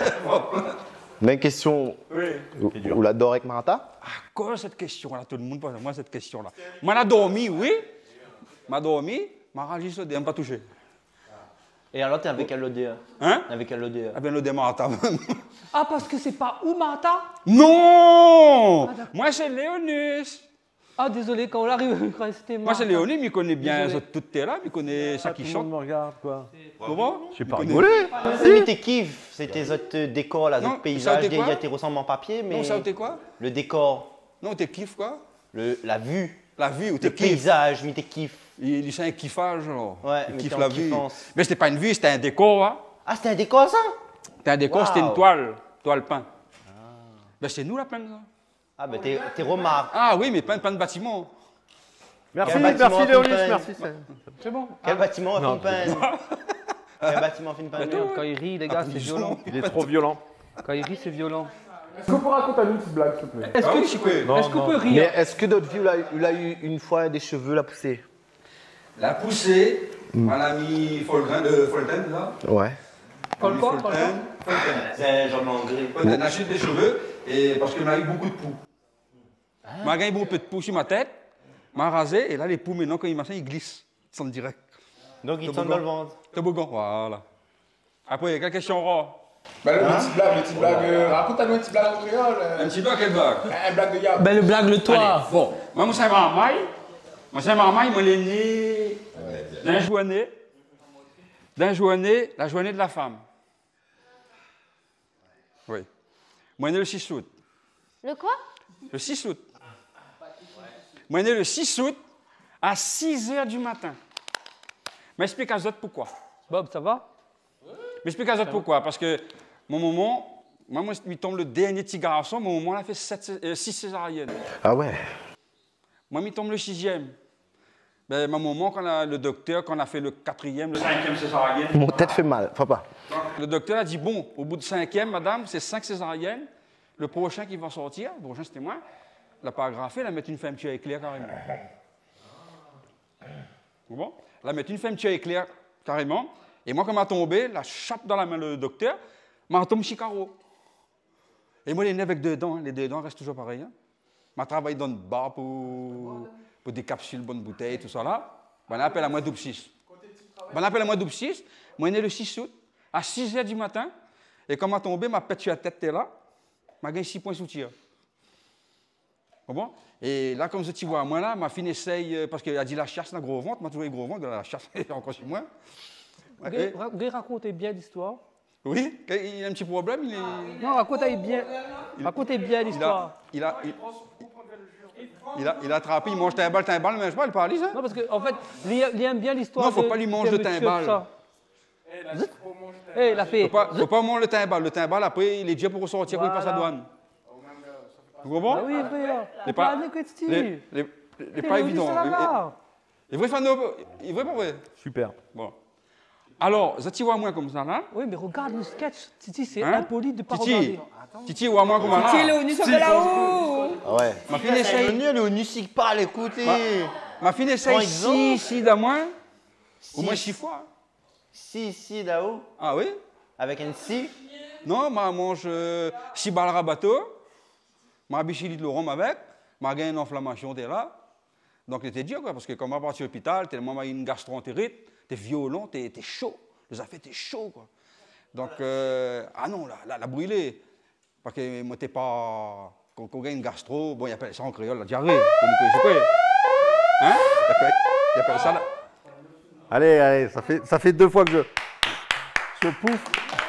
Même question. Ou la dort avec Martha? Quoi cette question-là? Tout le monde pose à moi cette question-là. Moi, j'ai dormi, oui. M'a dormi, m'a ragi ce dé, m'a pas touché. Et alors, t'es avec quel odeur? Hein? Avec quel odeur? Avec l'odeur Martha. Ah, parce que c'est pas où, Martha? Non! Moi, c'est Léonus. Ah, désolé, quand on arrive, c'était Moi, c'est Léonus, il connaît bien toutes tes là, il connaît ça qui chante. me regarde, quoi. Comment? Je sais pas rigoler. Mais t'es kiff, c'était autres décors, là, Non, autres paysages, ça, t'es quoi? des ressemblent en papier, mais. Non, ça, t'es quoi? Le décor. Non, t'es kiff quoi? La vue. La vue, ou Le t'es kiff? paysage, mais t'es kiff. Il dit c'est un kiffage, genre. Ouais, il mais kiffe t'es la en vue. kiffance. Mais c'était pas une vue, c'était un décor, hein. Ah, c'était un décor, ça? C'était un décor, c'était une toile peinte. Ben, c'est nous la peinte, ça. Ah, ben t'es remarque. Ah oui, mais peint de bâtiment. Merci, Quel bâtiment merci Léonus, Fontaine? merci. C'est bon. Quel bâtiment à Fontaine? Quel bâtiment à Fontaine? Quand il rit, les gars, c'est violent. Il est trop violent. Quand il rit, c'est violent. Est-ce qu'on peut raconter une petite blague, s'il te plaît? Est-ce qu'on peut Mais rire? est-ce que d'autres vies, il a eu une fois des cheveux, la poussée? La poussée, on a mis Folgrain de Foltaine, là. Ouais. Quoi? C'est un genre d'engrais. On a chute des cheveux, et parce qu'on a eu beaucoup de poux. M'a gagné beaucoup de poux sur ma tête, m'a rasé, et là, les poux, maintenant, quand ils marchent, ils glissent. Ils sont direct. Donc ils tombent dans le ventre. Toboggan, voilà. Après, quelle question rare? Bah, une petite blague. Raconte-nous une petite blague en créole. Un petit blague, quelle blague? Un blague de Yab. Ben, le blague, le toi. Allez, bon, moi, je suis un marmaille. Moi, c'est un marmaille, moi, il est né d'un journée. La journée de la femme. Oui. Moi, il est né le 6 août. Le quoi? Le 6 août. Moi, il est né le 6 août à 6 h du matin. M'explique à Zot pourquoi. Bob, ça va? M'explique à Zot pourquoi. Parce que mon moment, moi, il tombe le dernier petit garçon, mon moment, il a fait 6 césariennes. Ah ouais? Moi, il tombe le 6e. Ben, ma maman, le docteur, quand on a fait le 4e, le 5e césarienne. Mon tête fait mal, papa. Le docteur a dit, bon, au bout du 5e, madame, c'est 5 césariennes. Le prochain qui va sortir, le prochain c'était moi, elle n'a pas agrafé, elle a mis une femme tuée éclair carrément. Bon, elle a mis une femme tuée éclair carrément. Et moi, quand m'a tombé, la chape dans la main du docteur, m'a tombé chicaro. Et moi, les nez avec deux dents, les deux dents restent toujours pareils. Hein. M'a travaillé dans le bar pour des capsules, bonnes bouteilles, tout ça là. Ben, on appelle à moi double 6. Ben, on appelle à moi double 6. Moi, je suis né le 6 août, à 6 h du matin. Et quand m'a tombé, m'a pété la tête, t'es là. M'a gagné 6 points sous tir. Bon? Et là, comme tu vois, moi là, ma fille essaye, parce qu'elle a dit la chasse, la gros ventre, m'a trouvé gros ventre, la chasse, encore chez moi. Gay racontez bien l'histoire. Oui, il a un petit problème, il est... Non, racontez bien l'histoire. Il a attrapé, il mange timbal, mais je sais pas, il parle, ça? Non, parce qu'en fait, il aime bien l'histoire. Non, faut pas lui manger le timbal. Il a fait... Faut pas manger le timbal. Le timbal, après, il est déjà pour ressortir quand il passe à la douane. Vous comprenez? Ah oui, frère. C'est pas évident. Il vrai pas vrai? Super. Bon. Alors, tu vois moi comme ça, là? Oui, mais regarde le sketch. Titi, c'est impoli de ne pas regarder. Titi, vois moi comme ça. Titi, Léonus, on est là-haut. Ah ouais. Ma fille essaye. Léonus, il parle, écoutez. Ma fille essaye ici, dans moi. Au moins 6 fois. Si, là-haut. Ah oui? Avec un si? Non, je mange 6 balles à bateau. Je bichili de l'orum avec. Je gagné une inflammation, t'es là. Donc, c'était dur, quoi, parce que quand je suis parti à l'hôpital, tellement j'ai une gastroentérite, t'es violent, t'es chaud. Les affaires, t'es chaud, quoi. Donc, ah non, la brûlée. Parce que moi, t'es pas. Quand on gagne une gastro, bon, il appelle ça en créole la diarrhée. C'est quoi? Hein? Il appelle ça là. Allez, ça fait 2 fois que je pouffe.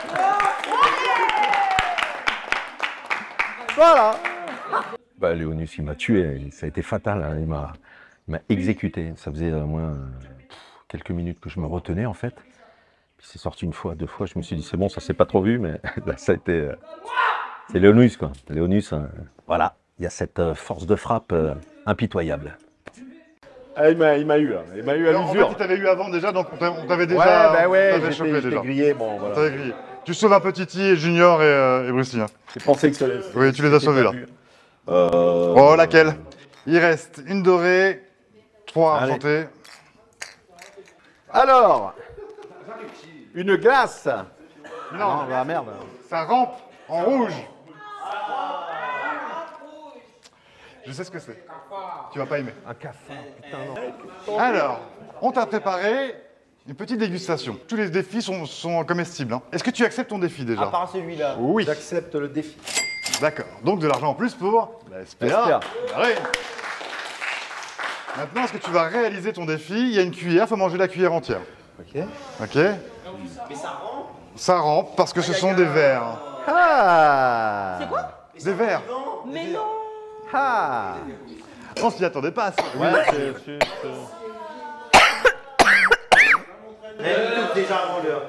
Voilà. Bah, Léonus, il m'a tué. Ça a été fatal. Hein. Il m'a exécuté. Ça faisait au moins quelques minutes que je me retenais, en fait. Puis c'est sorti 1 fois, 2 fois. Je me suis dit, c'est bon, ça s'est pas trop vu, mais là, ça a été. C'est Léonus, quoi. Léonus, voilà. Il y a cette force de frappe impitoyable. Ah, il m'a eu, là. Il m'a eu à l'usure. En fait, il t'avait eu avant déjà, donc on t'avait déjà. J'étais grillé, bon, voilà. T'avais grillé. Tu sauves un peu Titi, et Junior et Bruce Lee. Hein. J'ai pensé que ça allait. Oui, tu les as sauvés, là. Oh, laquelle? Il reste une dorée, 3 argentées. Alors, une glace. Non, bah merde. Ça rampe en rouge. Je sais ce que c'est. Tu vas pas aimer. Un cafard, putain, non. Alors, on t'a préparé une petite dégustation. Tous les défis sont comestibles. Hein. Est-ce que tu acceptes ton défi déjà? À part celui-là. Oui. J'accepte le défi. D'accord. Donc de l'argent en plus pour la SPA. Allez. Maintenant, est-ce que tu vas réaliser ton défi? Il y a une cuillère, il faut manger la cuillère entière. Ok. Ok. Mais ça rampe. Ça rampe parce que ce sont des verres. Ah. C'est quoi? Des verres. Mais non. Ah. On s'y attendait pas. Ça. Ouais, Mais déjà avant l'heure.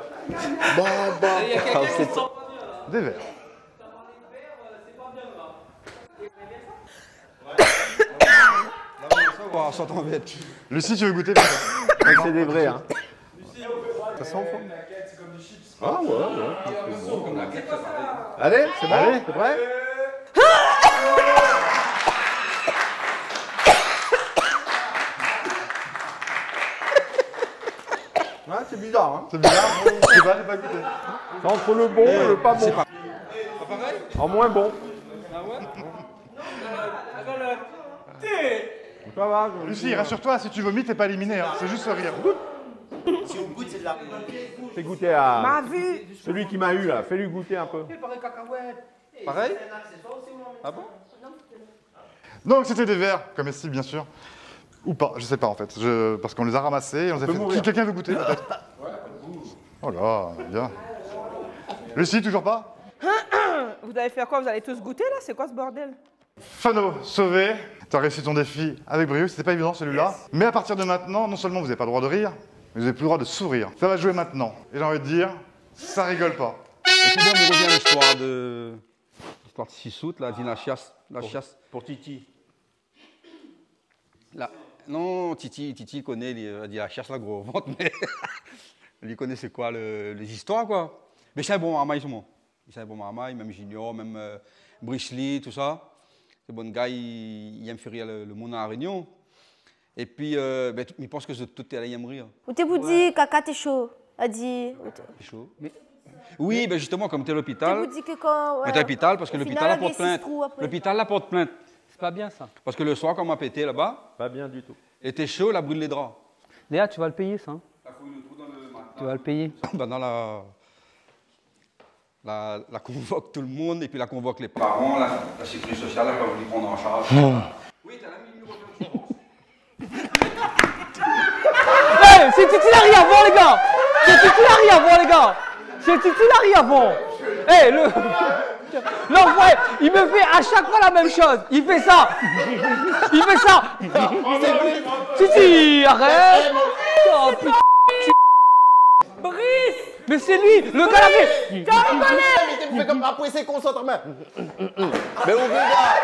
Des verres. Lucie, tu veux goûter? C'est des vrais, hein. Ça sent fort. Ah ouais. Allez, c'est bon. Allez, c'est prêt? Ouais, c'est bizarre, hein. C'est bizarre. Je sais pas, j'ai pas goûté. C'est entre le bon et le pas bon. Pas pareil? En moins bon. Ah ouais? Ça va. Lucie, rassure-toi, si tu vomis, t'es pas éliminé. Hein. C'est juste rire. Si on goûte, c'est de la. Fais goûter à. Ma vue. Celui qui m'a eu là. Fais-lui goûter un peu. Pareil? Ah bon? Donc c'était des verres comestibles, bien sûr. Ou pas, je sais pas en fait. Parce qu'on les a ramassés et on les a fait. mourir. Quelqu'un veut goûter peut-être? Oh là, bien. Lucie, toujours pas? Vous allez faire quoi? Vous allez tous goûter là? C'est quoi ce bordel? Fano, sauvé. T'as réussi ton défi avec brio. C'était pas évident celui-là. Yes. Mais à partir de maintenant, non seulement vous n'avez pas le droit de rire, mais vous n'avez plus le droit de sourire. Ça va jouer maintenant. Et j'ai envie de dire, ça rigole pas. Et puis bon, on revient à l'histoire de 6 août, la chasse. Pour Titi. Là. Non, Titi, il connaît, il dit la chasse, la gros ventre, mais il connaît c'est quoi les histoires, quoi. Mais c'est un bon marmaille, sûrement. C'est un bon marmaille, même Junior, même Bruce Lee, tout ça. C'est un bon gars, il aime faire rire le monde à la Réunion. Et puis, il pense que tout est là, il aime rire. Ou t'es dit, caca, t'es chaud. A dit. T'es chaud. Mais... Oui, ben justement, comme tu es à l'hôpital. Tu dis que quand. Ouais, t'es à l'hôpital parce que l'hôpital la porte plainte. L'hôpital la porte plainte. C'est pas bien ça. Parce que le soir, quand on m'a pété là-bas. Pas bien du tout. Et t'es chaud, la brûle les draps. Léa, tu vas le payer ça. Hein. Tu vas le payer. Dans la convoque tout le monde et puis la convoque les parents, la sécurité sociale n'a pas voulu prendre en charge. Oui, t'as la numéro de Hey, c'est Titi Larry avant, les gars. C'est Titi Larry avant, les gars. C'est Titi Larry avant. Hey, l'envoyé, il me fait à chaque fois la même chose. Il fait ça. Il fait ça. Titi, arrête. Oh, putain. Brice. Mais c'est lui, le gars là fait. Mais t'es fait comme après c'est concentrement. Mais on regarde.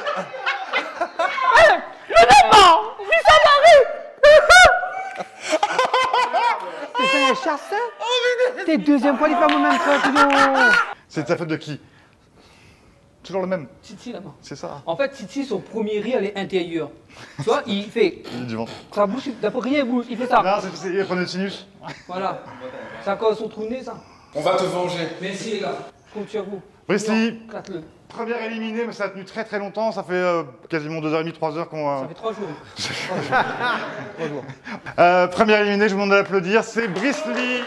Le débat. Oui, ça m'arrive. C'est un chasseur. T'es deuxième fois, il fait la même chose. C'est ta faute de qui? toujours le même. Titi là-bas. C'est ça. En fait, Titi, son premier rire, elle est intérieur. Tu vois, il fait. Il y a du vent. Sa bouche, d'après rien bouge, il fait ça. Non, c'est il prend le sinus. Voilà. Ça cause son trou de nez, ça. On va te venger. Merci les gars. Je compte sur vous. Brice Lee, Claque-le. première éliminée, mais ça a tenu très très longtemps. Ça fait quasiment 2h30, 3h qu'on. Ça fait 3 jours. 3 jours. Première éliminée, je vous demande d'applaudir, c'est Brice Lee.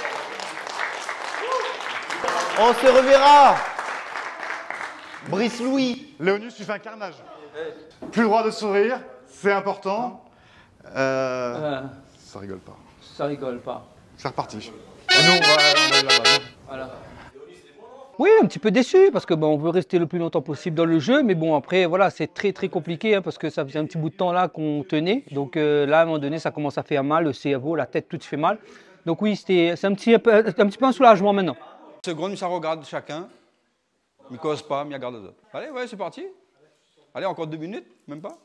On se reverra. Brice Louis. Léonus, tu fais un carnage. Plus le droit de sourire, c'est important. Ça rigole pas. Ça rigole pas. C'est reparti. Ah non, on va aller là-bas. Voilà. Oui, un petit peu déçu parce que bon, on veut rester le plus longtemps possible dans le jeu, mais bon après voilà, c'est très très compliqué hein, parce que ça faisait un petit bout de temps là qu'on tenait, donc là à un moment donné ça commence à faire mal, le cerveau, la tête, tout se fait mal. Donc oui, c'est un petit peu un soulagement maintenant. Seconde, ça regarde chacun. Il ne cause pas, mais il regarde les autres. Allez, ouais, c'est parti. Allez, encore 2 minutes, même pas.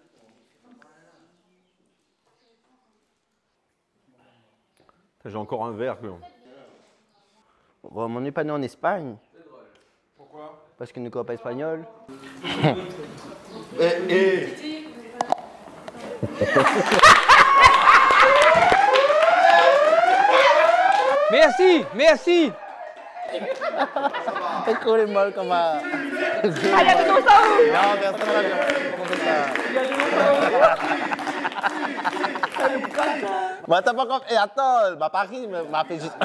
J'ai encore un verre. Bon, on n'est pas né en Espagne. Pourquoi? Parce qu'il ne connaît pas espagnol. Merci, merci. C'est cool, les molles comme ça. Allez, attention ça où? Non, personne n'a bah t'as pas compris. Attends, bah Paris m'a fait juste.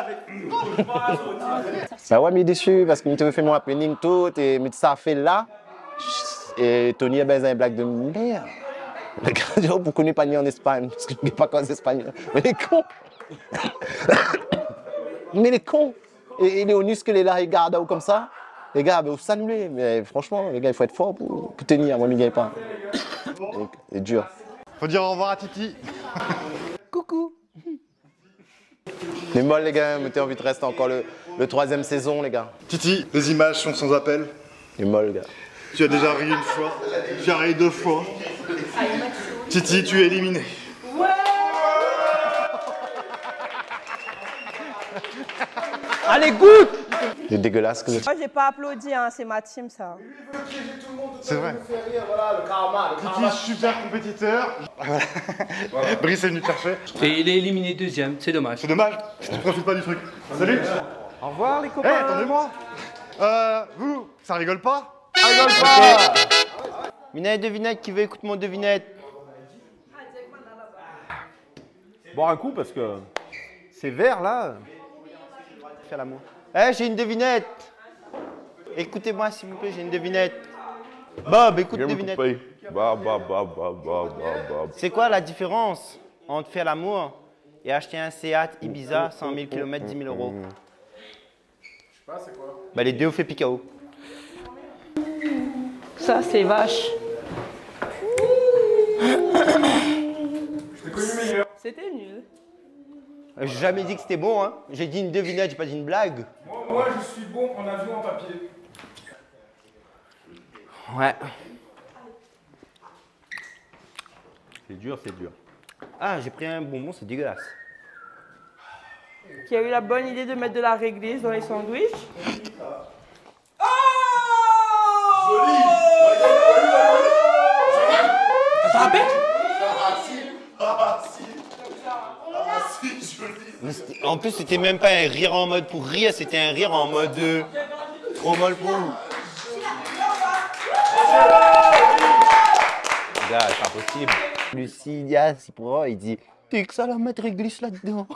Bah ouais, mais déçu parce qu'il me fait mon happening tout et mais ça a fait là. Et Tony a baisé une blague de merde. Le gars dit oh, pourquoi on n'est pas né en Espagne parce que je ne sais pas quoi c'est espagnol. Mais les cons. Mais les cons. Et Léonus que les là il garde comme ça. Les gars, vous s'annuler. Mais franchement, les gars, il faut être fort pour tenir. Moi, je ne gagne pas. C'est dur. Faut dire au revoir à Titi. Coucou. Les molles, les gars, mettez envie de rester encore le 3e saison, les gars. Titi, les images sont sans appel. Les molles, gars. Tu as déjà ri une fois, tu as ri 2 fois. Titi, tu es éliminé. Allez, goûte. C'est dégueulasse que Moi, j'ai pas applaudi, hein, c'est ma team, ça. C'est vrai. Titi, super compétiteur. Brice est venu te chercher. Et il est éliminé 2e, c'est dommage. C'est dommage, tu profites pas du truc. Salut. Au revoir les Eh, copains. attendez-moi. Vous, ça rigole pas? Ça rigole pas. Minette, devinette, qui veut écouter mon devinette? Boire un coup parce que ces verres là. Faire l'amour. Eh, j'ai une devinette. Écoutez-moi s'il vous plaît, j'ai une devinette. Bob, écoute devinette. C'est quoi la différence entre faire l'amour et acheter un Seat Ibiza 100 000 km, 10 000 euros? Je sais pas, c'est quoi? Bah les deux ont fait Picao. Ça, c'est vache. J'ai connu meilleur. C'était nul. J'ai jamais dit que c'était bon, hein. J'ai dit une devinette, j'ai pas dit une blague. Moi, je suis bon en avion en papier. Ouais. C'est dur, c'est dur. Ah, j'ai pris un bonbon, c'est dégueulasse. Qui a eu la bonne idée de mettre de la réglisse dans les sandwichs. Ça te rappelle? En plus, c'était même pas un rire en mode pour rire, c'était un rire en mode trop molle pour vous. Gars, c'est pas possible. Lucidia, c'est pour il dit t'es que ça la mettre réglisse là-dedans.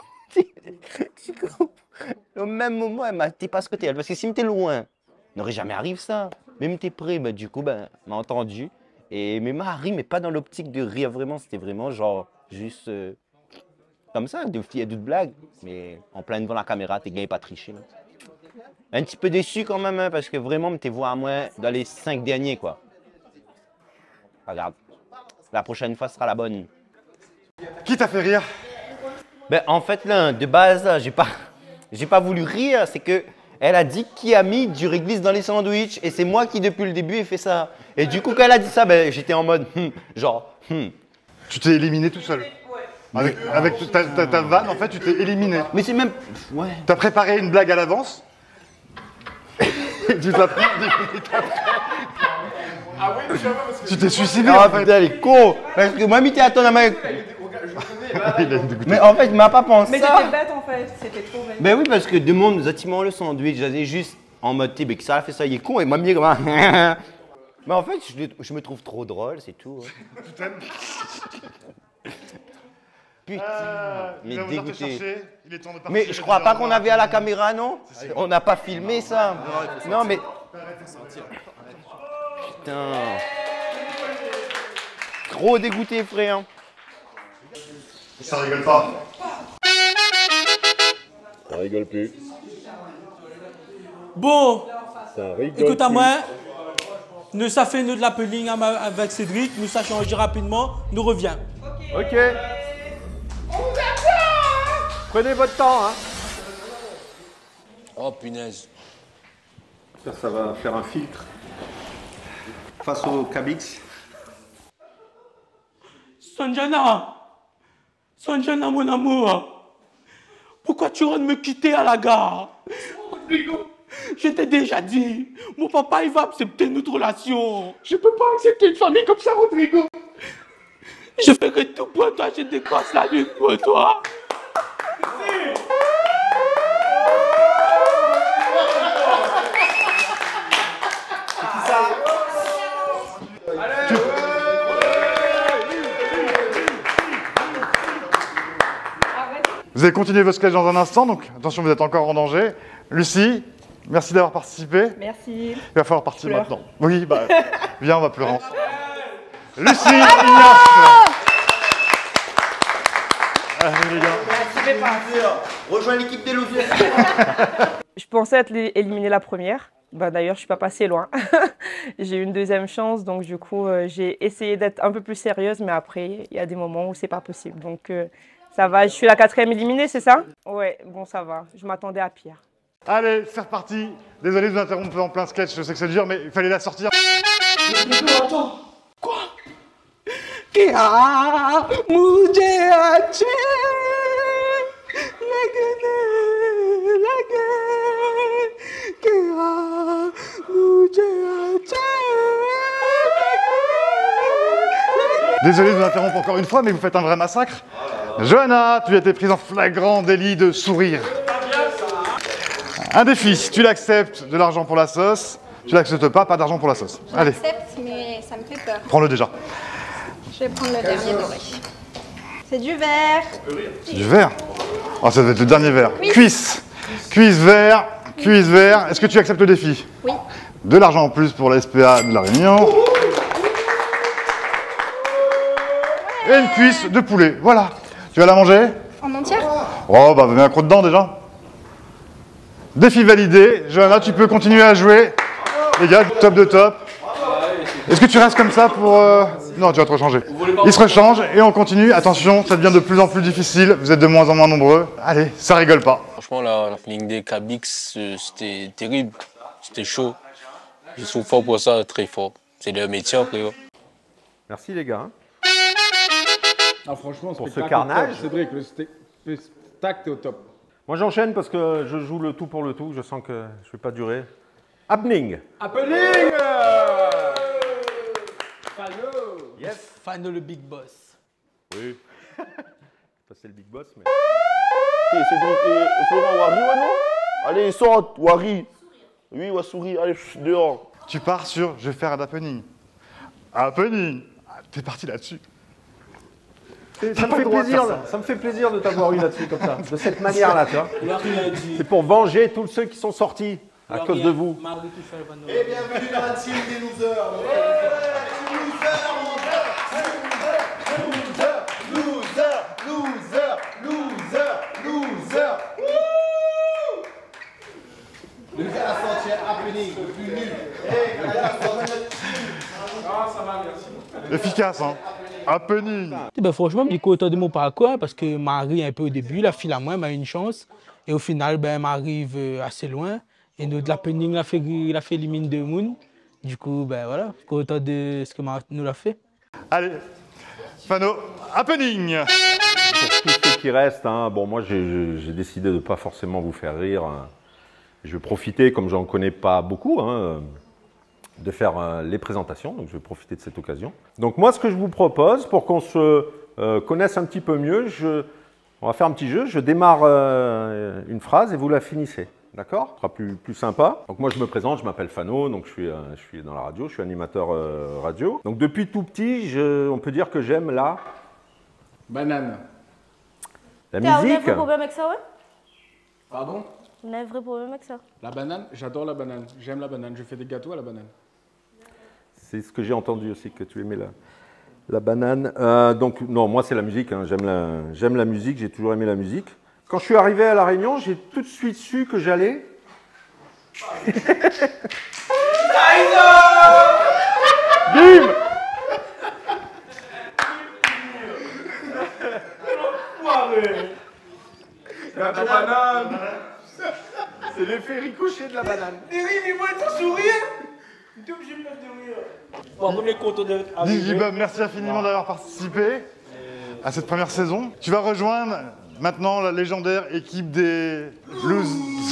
Au même moment, elle m'a dit pas ce côté elle, parce que si m'était loin, n'aurait jamais arrivé ça. Même t'es prêt, bah, du coup, bah, m'a entendu. Et mais m'a ri, mais pas dans l'optique de rire vraiment, c'était vraiment genre juste. Comme ça, de filles à d'autres blagues, mais en plein devant la caméra, t'es gars et pas triché. Un petit peu déçu quand même, hein, parce que vraiment, t'es voir à moi dans les 5 derniers, quoi. Regarde, la prochaine fois sera la bonne. Qui t'a fait rire? Ben, en fait, là, de base, là, j'ai pas voulu rire, c'est que elle a dit qui a mis du réglisse dans les sandwichs, et c'est moi qui, depuis le début, ai fait ça. Et du coup, quand elle a dit ça, ben, j'étais en mode, Tu t'es éliminé tout seul. Avec ta vanne, en fait, tu t'es éliminé. Mais c'est même... Ouais. T'as préparé une blague à l'avance. Tu t'as pris 10 minutes après. Ah oui, je sais pas parce que. Tu t'es suicidé Ah en fait. putain, il est con. Parce que moi, m'étais à ton mec. Il a dégoûté. Mais en fait, il m'a pas pensé Mais ça. c'était bête en fait, c'était trop bête. Ben oui, parce que demande nous attiment le sandwich, j'avais juste en mode type, que ça a fait ça, il est con, et m'a mis comme un. Mais en fait, je me trouve trop drôle, c'est tout. Putain. Putain, mais il va venir te dégoûté. chercher, il est temps de partir. Mais je crois pas qu'on avait à la caméra, non? On n'a pas filmé ça. Non, mais. Putain. Trop dégoûté, frère. Ça rigole pas. Ça rigole plus. Bon, Ça rigole écoute à plus. moi. Nous, ça fait nous de l'appeling avec Cédric. Nous, ça change rapidement. Nous revient. Ok. Prenez votre temps, hein. Oh punaise. Ça va faire un filtre. Face au Cabix. Sanjana, mon amour. Pourquoi tu rentres me quitter à la gare? Je t'ai déjà dit, mon papa il va accepter notre relation. Je peux pas accepter une famille comme ça, Rodrigo. Je ferai tout pour toi, je décosse la nuit pour toi. Vous allez continuer vos sketchs dans un instant, donc attention, vous êtes encore en danger. Lucie, merci d'avoir participé. Merci. Il va falloir partir Pleure. maintenant. Oui, bah, viens, on va pleurer ensemble. Lucie, Ignace. Allez, les gars. Rejoins l'équipe des losers. Je pensais être éliminée la première. Bah, d'ailleurs, je suis pas passée loin. J'ai eu une deuxième chance, donc du coup, j'ai essayé d'être un peu plus sérieuse, mais après, il y a des moments où c'est pas possible. Donc, ça va. Je suis la 4e éliminée, c'est ça? Ouais, bon, ça va. Je m'attendais à pire. Allez, c'est reparti. Désolé de vous interrompre en plein sketch, je sais que c'est dur, mais il fallait la sortir. Attends. Quoi? Kia mujhe ache lagane Kia mujhe ache. Désolé de vous interrompre encore une fois, mais vous faites un vrai massacre. Johanna, tu as été prise en flagrant délit de sourire. Un défi, tu l'acceptes, de l'argent pour la sauce. Tu l'acceptes pas d'argent pour la sauce. Allez, J'accepte, mais ça me fait peur. prends-le déjà. Je vais prendre le dernier doré. C'est du vert. C'est du verre. Oh, ça va être le dernier verre. Oui. Cuisse. Cuisse vert. Cuisse vert. Est-ce que tu acceptes le défi? Oui. De l'argent en plus pour la SPA de la Réunion. Et une cuisse de poulet. Voilà. Tu vas la manger? En entière? Oh, bah, mets un croc dedans déjà. Défi validé. Johanna, tu peux continuer à jouer. Les gars, top de top. Est-ce que tu restes comme ça pour... Non, tu vas te rechanger. Il se rechange et on continue. Attention, ça devient de plus en plus difficile. Vous êtes de moins en moins nombreux. Allez, ça rigole pas. Franchement, la feeling des Cabix, c'était terrible. C'était chaud. J'ai souffert pour ça, très fort. C'est le métier, frérot. Merci les gars. Ah, franchement, Pour ce spectacle carnage. au top. Cédric, le spectacle, t'es au top. Moi j'enchaîne parce que je joue le tout pour le tout. Je sens que je ne vais pas durer. Happening. Happening. Yes. Fano le big boss. Oui. Ça c'est le big boss. Mais... Cédric et Florent, Wari, ouais, non? Allez, sort, Wari. Oui, ouais, souris, allez, dehors. Tu pars sur je vais faire un happening. Happening. Ah, t'es parti là-dessus. Ça me fait plaisir, ça me fait plaisir de t'avoir eu là-dessus comme ça, de cette manière-là, tu vois. C'est pour venger tous ceux qui sont sortis à cause de vous. Et bienvenue dans la team des losers. Le gars a sorti un happening, le plus nul. Ah, ça va, merci. Efficace, hein. Happening. Ben, franchement, je suis content de mon parcours parce que Marie, un peu au début, la file à moi, m'a eu une chance. Et au final, ben, m'arrive assez loin. Et notre l'happening l'a fait éliminer 2 mounes. Du coup, ben voilà, content de ce que Marie nous l'a fait. Allez, Fano, happening. Pour tous ceux qui restent, hein, bon, moi j'ai décidé de ne pas forcément vous faire rire. Je vais profiter, comme j'en connais pas beaucoup, hein, de faire les présentations. Donc je vais profiter de cette occasion. Donc moi, ce que je vous propose, pour qu'on se connaisse un petit peu mieux, on va faire un petit jeu. Je démarre une phrase et vous la finissez. D'accord? Ce sera plus sympa. Donc moi, je me présente, je m'appelle Fano, donc je suis dans la radio, je suis animateur radio. Donc depuis tout petit, on peut dire que j'aime la... Banane. La On a un musique. vrai problème avec ça, ouais? Pardon? On a un vrai problème avec ça. La banane, j'adore la banane. J'aime la banane. Je fais des gâteaux à la banane. C'est ce que j'ai entendu aussi, que tu aimais la banane. Donc non, moi c'est la musique, hein. J'aime la musique, j'ai toujours aimé la musique. Quand je suis arrivé à La Réunion, j'ai tout de suite su que j'allais... Bim! La banane. C'est l'effet ricochet de la banane. Eric, il voit ton sourire. T'es obligé de me faire de rire. Bon, on est content d'être arrivé. DJ Bob, merci infiniment d'avoir participé à cette première saison. Tu vas rejoindre maintenant la légendaire équipe des Blues.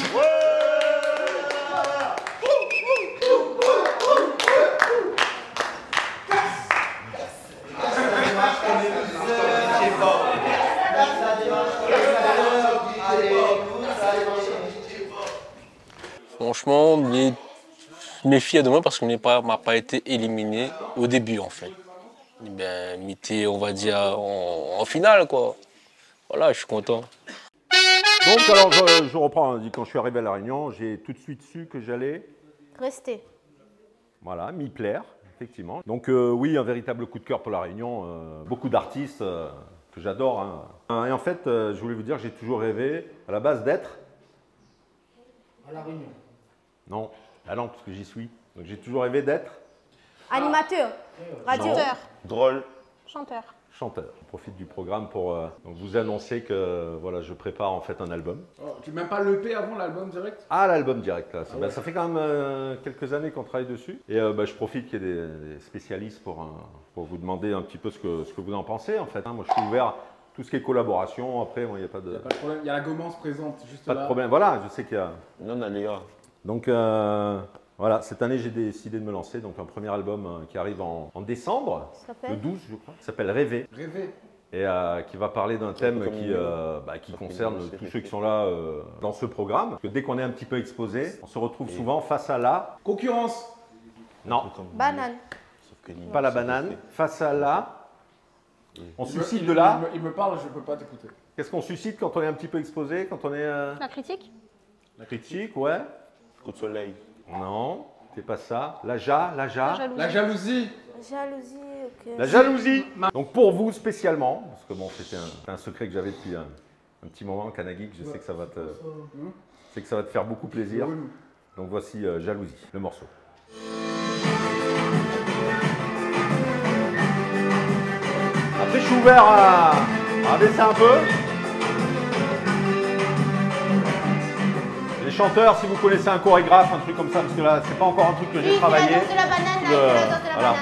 Franchement, je méfie à demain parce qu'on m'a pas été éliminé au début en fait. Eh ben, m'était, on va dire, en finale quoi. Voilà, je suis content. Donc alors je reprends, hein. Quand je suis arrivé à La Réunion, j'ai tout de suite su que j'allais... Rester. Voilà, m'y plaire, effectivement. Donc oui, un véritable coup de cœur pour La Réunion. Beaucoup d'artistes que j'adore. Hein. Et en fait, je voulais vous dire, j'ai toujours rêvé, à la base, d'être... À La Réunion. Non, ah non, parce que j'y suis. Donc j'ai toujours rêvé d'être... Animateur. Radiateur. Drôle. Chanteur. Chanteur. Je profite du programme pour donc vous annoncer que voilà, je prépare en fait un album. Oh, tu mets pas l'EP avant l'album direct? Ah, l'album direct, là. Ah ouais. Bah, ça fait quand même quelques années qu'on travaille dessus. Et bah, je profite qu'il y ait des spécialistes pour vous demander un petit peu ce que vous en pensez en fait. Hein, moi je suis ouvert à tout ce qui est collaboration. Après, il n'y a pas de... Il n'y a pas de problème. Il y a la Gomance présente juste Pas là. de problème. Voilà, je sais qu'il y a... Non, Aléa. Donc voilà, cette année j'ai décidé de me lancer. Donc un premier album qui arrive en décembre, le 12 je crois, qui s'appelle Rêver. Rêver. Et qui va parler d'un thème qui concerne tous ceux qui sont là dans ce programme. Parce que dès qu'on est un petit peu exposé, on se retrouve souvent face à la... Concurrence. Non. Banane. Pas la banane. Face à la... On suscite de la... Il me parle, je ne peux pas t'écouter. Qu'est-ce qu'on suscite quand on est un petit peu exposé, quand on est... La critique. La critique, ouais. Coup de soleil. Non, c'est pas ça. La jalousie. La jalousie. Jalousie, ok. La jalousie. Donc pour vous spécialement, parce que bon, c'était un secret que j'avais depuis un petit moment, Kanagik, je sais que ça va te faire beaucoup plaisir. Donc voici Jalousie, le morceau. Après je suis ouvert à baisser un peu. Les chanteurs, si vous connaissez un chorégraphe, un truc comme ça, parce que là, c'est pas encore un truc que j'ai travaillé. La danse de la banane, là, la danse de la voilà. banane.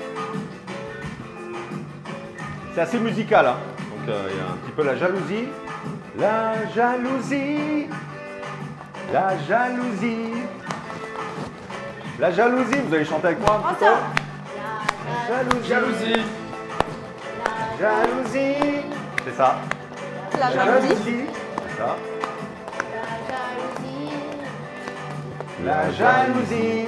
C'est assez musical, hein. Donc il y a un petit peu la jalousie. La jalousie. La jalousie. La jalousie, vous allez chanter avec moi un petit peu. La jalousie. La jalousie. C'est ça. La jalousie. C'est ça. La jalousie.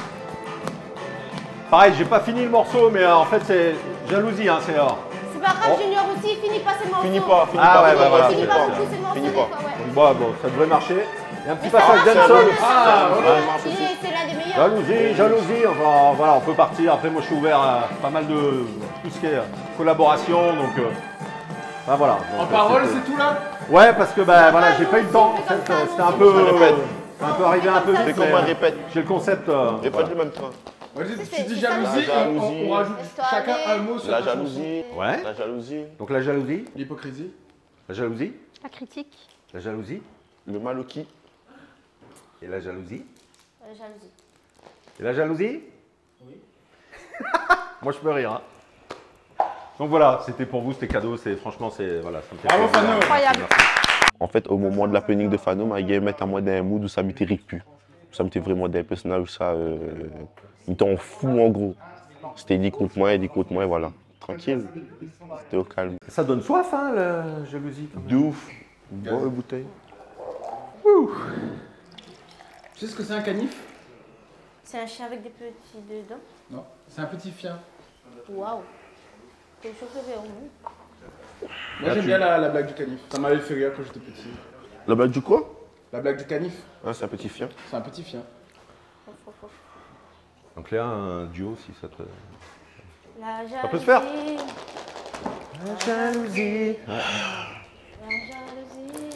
Pareil, j'ai pas fini le morceau, mais en fait c'est jalousie, hein, c'est or. C'est pas grave, Junior aussi, finis pas ce morceau. Finis pas. Ah ouais, bah voilà. Finis pas beaucoup ce morceau. Finis des pas. fois, ouais. Bon, ça devrait marcher. Il y a un petit Mais ça passage marche, dancehall. ça marche. Ouais. C'est l'un des meilleurs. Jalousie, jalousie, enfin voilà, on peut partir. Après, moi je suis ouvert à pas mal de tout ce qui est collaboration, donc ben, voilà. En Donc, parole, c'était- c'est tout là? Ouais, parce que ben voilà, j'ai pas eu le temps. En fait, c'était un peu, c'est un peu arrivé un peu vite. C'est comment répète? J'ai le concept. Répète le même temps. Vas-y, tu dis jalousie, on rajoute chacun un mot sur La ta chanson. jalousie. Ouais. La jalousie. Donc la jalousie. L'hypocrisie. La jalousie. La critique. La jalousie. Le maloki. Et la jalousie. La jalousie. Et la jalousie. Oui. Moi je peux rire. Hein. Donc voilà, c'était pour vous, c'était cadeau. Franchement, c'est voilà, ça me fait Bravo, plaisir. Fano. Incroyable. En fait, au moment de l'happening de Fano, ma gars mettre à moi dans un mood où ça m'était récu. Ça m'était vraiment des personnages où ça m'était en fou en gros. C'était dit contre moi, et voilà. Tranquille. C'était au calme. Ça donne soif, hein, la jalousie. De ouf. Bois une bouteille. Ouh. Tu sais ce que c'est un canif? C'est un chien avec des petits dedans? Non, c'est un petit chien. Waouh. C'est chauffé vers nous. Moi j'aime bien la blague du canif. Ça m'avait fait rire quand j'étais petit. La blague du quoi? La blague du canif. Ah, c'est un petit chien. C'est un petit chien. Donc là, un duo, si ça te... La jalousie. Ça peut se faire. La jalousie. Ouais. La jalousie.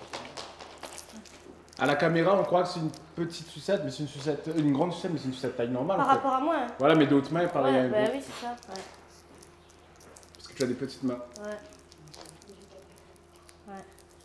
À la caméra, on croit que c'est une petite sucette, mais c'est une sucette, une grande sucette, mais c'est une sucette taille normale. Par en fait. rapport à moi. Hein. Voilà, mais de haute main, pareil à une Bah gros. oui, c'est ça. Ouais. Parce que tu as des petites mains. Ouais. Ouais.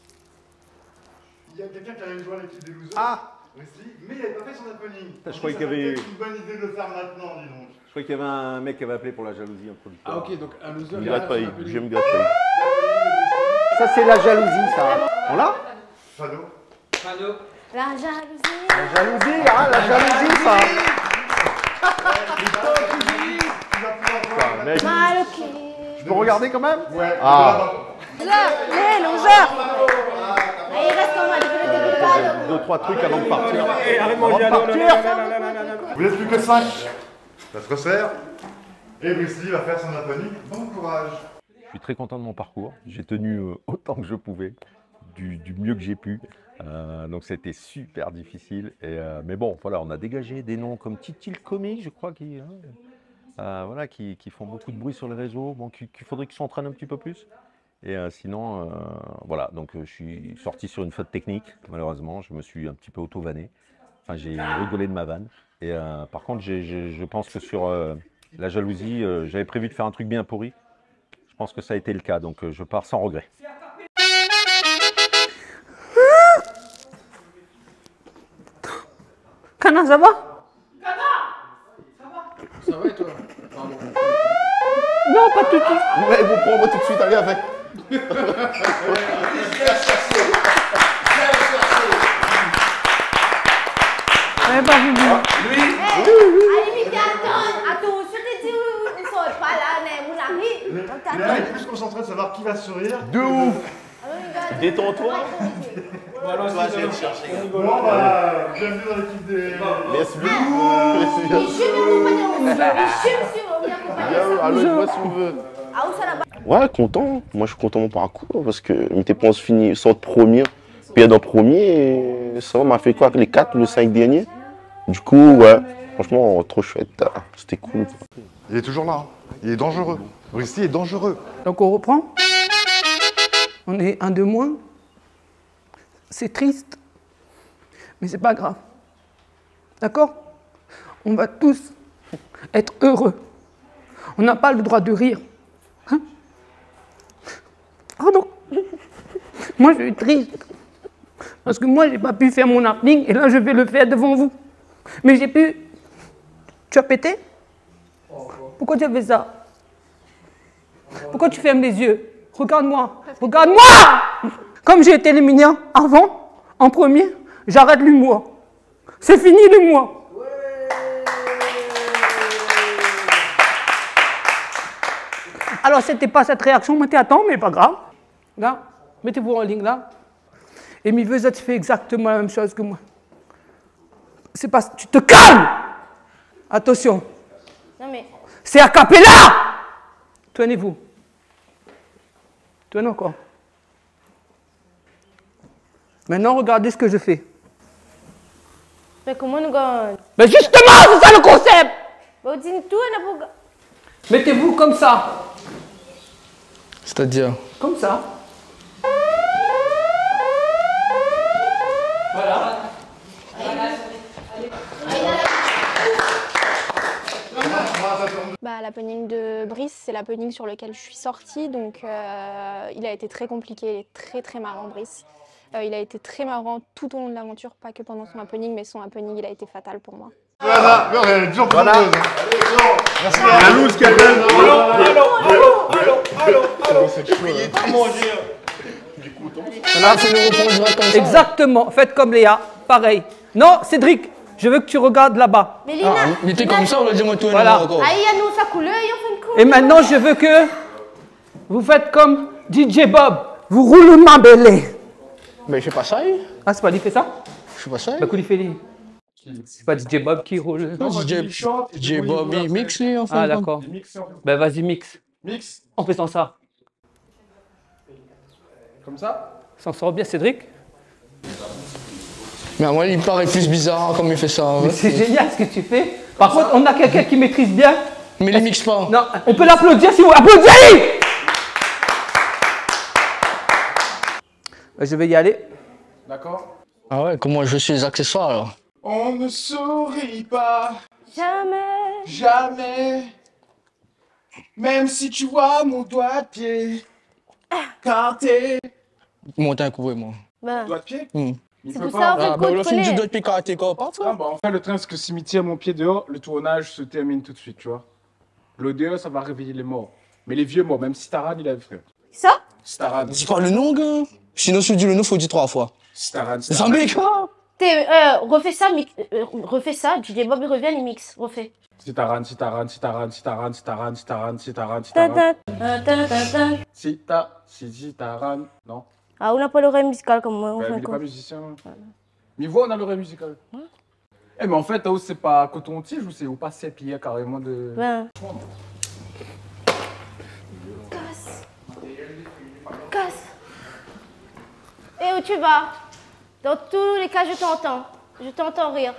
Il y a quelqu'un qui avait joué à l'équipe des losers. Ah, mais il n'avait pas fait son happening. Je croyais qu'il y avait... C'est une bonne idée de le faire maintenant, dis donc. Je croyais qu'il y avait un mec qui avait appelé pour la jalousie, un producteur. Ah ok, donc un loser. Je me gratte pas, je me gratte Ça, c'est la jalousie, ça. On l'a? Fano. Fano. La jalousie. La jalousie, hein, la jalousie, ça. Mal ok. Je peux regarder quand même? Ouais. Ah. Les losers. Il reste en moi, Deux, trois trucs avant de partir. Arrête de manger, vous n'êtes plus que 5. Ça se resserre. Et Brice Lee va faire son happening. Bon courage. Je suis très content de mon parcours. J'ai tenu autant que je pouvais, du mieux que j'ai pu. Donc c'était super difficile. Mais bon, voilà, on a dégagé des noms comme Titi le Comique, je crois, qui font beaucoup de bruit sur les réseaux. Bon, qu'il faudrait qu'ils s'entraînent un petit peu plus. Et sinon, voilà, donc je suis sorti sur une faute technique, malheureusement. Je me suis un petit peu auto-vanné. Enfin, j'ai rigolé de ma vanne. Et par contre, je pense que sur la jalousie, j'avais prévu de faire un truc bien pourri. Je pense que ça a été le cas, donc je pars sans regret. Cana, ça va? Ça va et toi? Pardon. Non, pas tout de suite. Ouais, vous prends-moi tout de suite, allez avec. Ouais, pas vu. Lui. Attends, je t'ai dit, on sort pas là, on Il est plus concentré de savoir qui va sourire. De ouf. Détends-toi. Voilà, je vais le chercher. Bon, bah, bienvenue dans l'équipe des... Merci beaucoup. Allô, je vois si on veut. Ouais, content. Moi, je suis content de mon parcours parce que mes dépenses finies sortent premier, puis dans premier, et ça m'a fait quoi, les 4 ou les 5 derniers. Du coup, ouais, franchement, trop chouette. C'était cool. Il est toujours là. Hein. Il est dangereux. Brice Lee est dangereux. Donc on reprend. On est un de moins. C'est triste, mais c'est pas grave. D'accord? On va tous être heureux. On n'a pas le droit de rire. Hein? Oh non. Moi, je suis triste. Parce que moi, j'ai pas pu faire mon happening et là, je vais le faire devant vous. Mais j'ai pu... Tu as pété? Pourquoi tu as fait ça? Pourquoi tu fermes les yeux? Regarde-moi. Regarde-moi! Comme j'ai été éliminé avant, en premier, j'arrête l'humour. C'est fini l'humour. Alors, c'était pas cette réaction, mettez à temps, mais pas grave. Là, mettez-vous en ligne là. Et mes veusets, tu fais exactement la même chose que moi. C'est pas... Tu te calmes! Attention. Non mais... C'est a cappella! Tenez-vous. Tenez encore. Maintenant, regardez ce que je fais. Mais comment nous gagnons? Mais justement, c'est ça le concept! Bah, dis tout, on a pas... Mettez-vous comme ça. C'est-à-dire? Comme ça. Voilà. Bah, l'happening de Brice, c'est l'happening sur lequel je suis sortie, donc il a été très compliqué, il est très très marrant Brice. Il a été très marrant tout au long de l'aventure, pas que pendant son happening, mais son happening il a été fatal pour moi. Voilà, elle est toujours Voilà. Merci. La loose qu'elle donne. Allô. C'est chaud. Du coup, Là, c'est le reproduire comme ça. Exactement, faites comme Léa, pareil. Non, Cédric, je veux que tu regardes là-bas. Mais Lina, il était comme ça, on l'a dit moi tout Voilà. encore. Aïe, nous, ça coule, il fait une couleur. Et maintenant, je veux que vous faites comme DJ Bob. Vous roulez ma belle. Mais je fais pas ça, lui. Ah, c'est pas lui qui fait ça? Je fais pas ça. Bah, qu'il fait lui. C'est pas DJ Bob qui roule. Non, DJ Bob, il mixe, lui, en fait. Ah, d'accord. Ben, vas-y, mix. Mix. En faisant ça. Comme ça? Ça sort bien, Cédric? Mais à moi, il paraît plus bizarre comme il fait ça. Mais c'est génial ce que tu fais. Par contre, on a quelqu'un qui maîtrise bien. Mais il mixe pas. Non, on peut l'applaudir si vous applaudissez. Je vais y aller. D'accord. Ah ouais, comment je suis les accessoires alors? On ne sourit pas. Jamais. Jamais. Même si tu vois mon doigt de pied. Car t'es. Monter un couvert, moi. Ben. Doigt de pied? C'est pour ça, en fait, Ah, bah, qu'on le te film du connaît. doigt de pied karaté, quoi, pas Ah, bah, en fait, le train, c'est que si il tire mon pied dehors, le tournage se termine tout de suite, tu vois. L'odeur, ça va réveiller les morts. Mais les vieux morts, même Staran, il avait fait. Ça? Staran. Dis pas le nom, gars. Sinon, si tu dis le nom, faut dire 3 fois. Staran. C'est un mec, hein? Refais ça, refais ça, DJ Bob il revient, il mixe, refais. Sitaran, Sitaran, Sitaran, Sitaran, Sitaran, Sitaran, Sitaran, Ta-ta. Sitaran. Non. Ah, on n'a pas l'oreille musicale comme moi. Bah, il n'est pas musicien. Mais vous, on a l'oreille musicale. Eh, mais en fait, c'est pas coton-tige ou c'est ou pas sépier carrément de. Ben. Casse. Et où tu vas? Dans tous les cas, je t'entends. Je t'entends rire.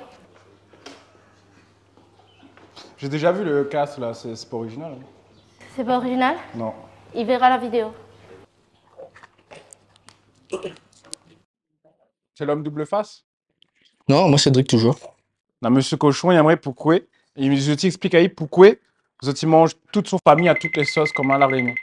J'ai déjà vu le casse là, c'est pas original. Hein. C'est pas original? Non. Il verra la vidéo. C'est l'homme double face? Non, moi, Cédric, toujours. Non, monsieur Cochon, il aimerait pourquoi. Et je t'explique à lui pourquoi. Vous autres, il mange toute son famille à toutes les sauces comme à la Réunion.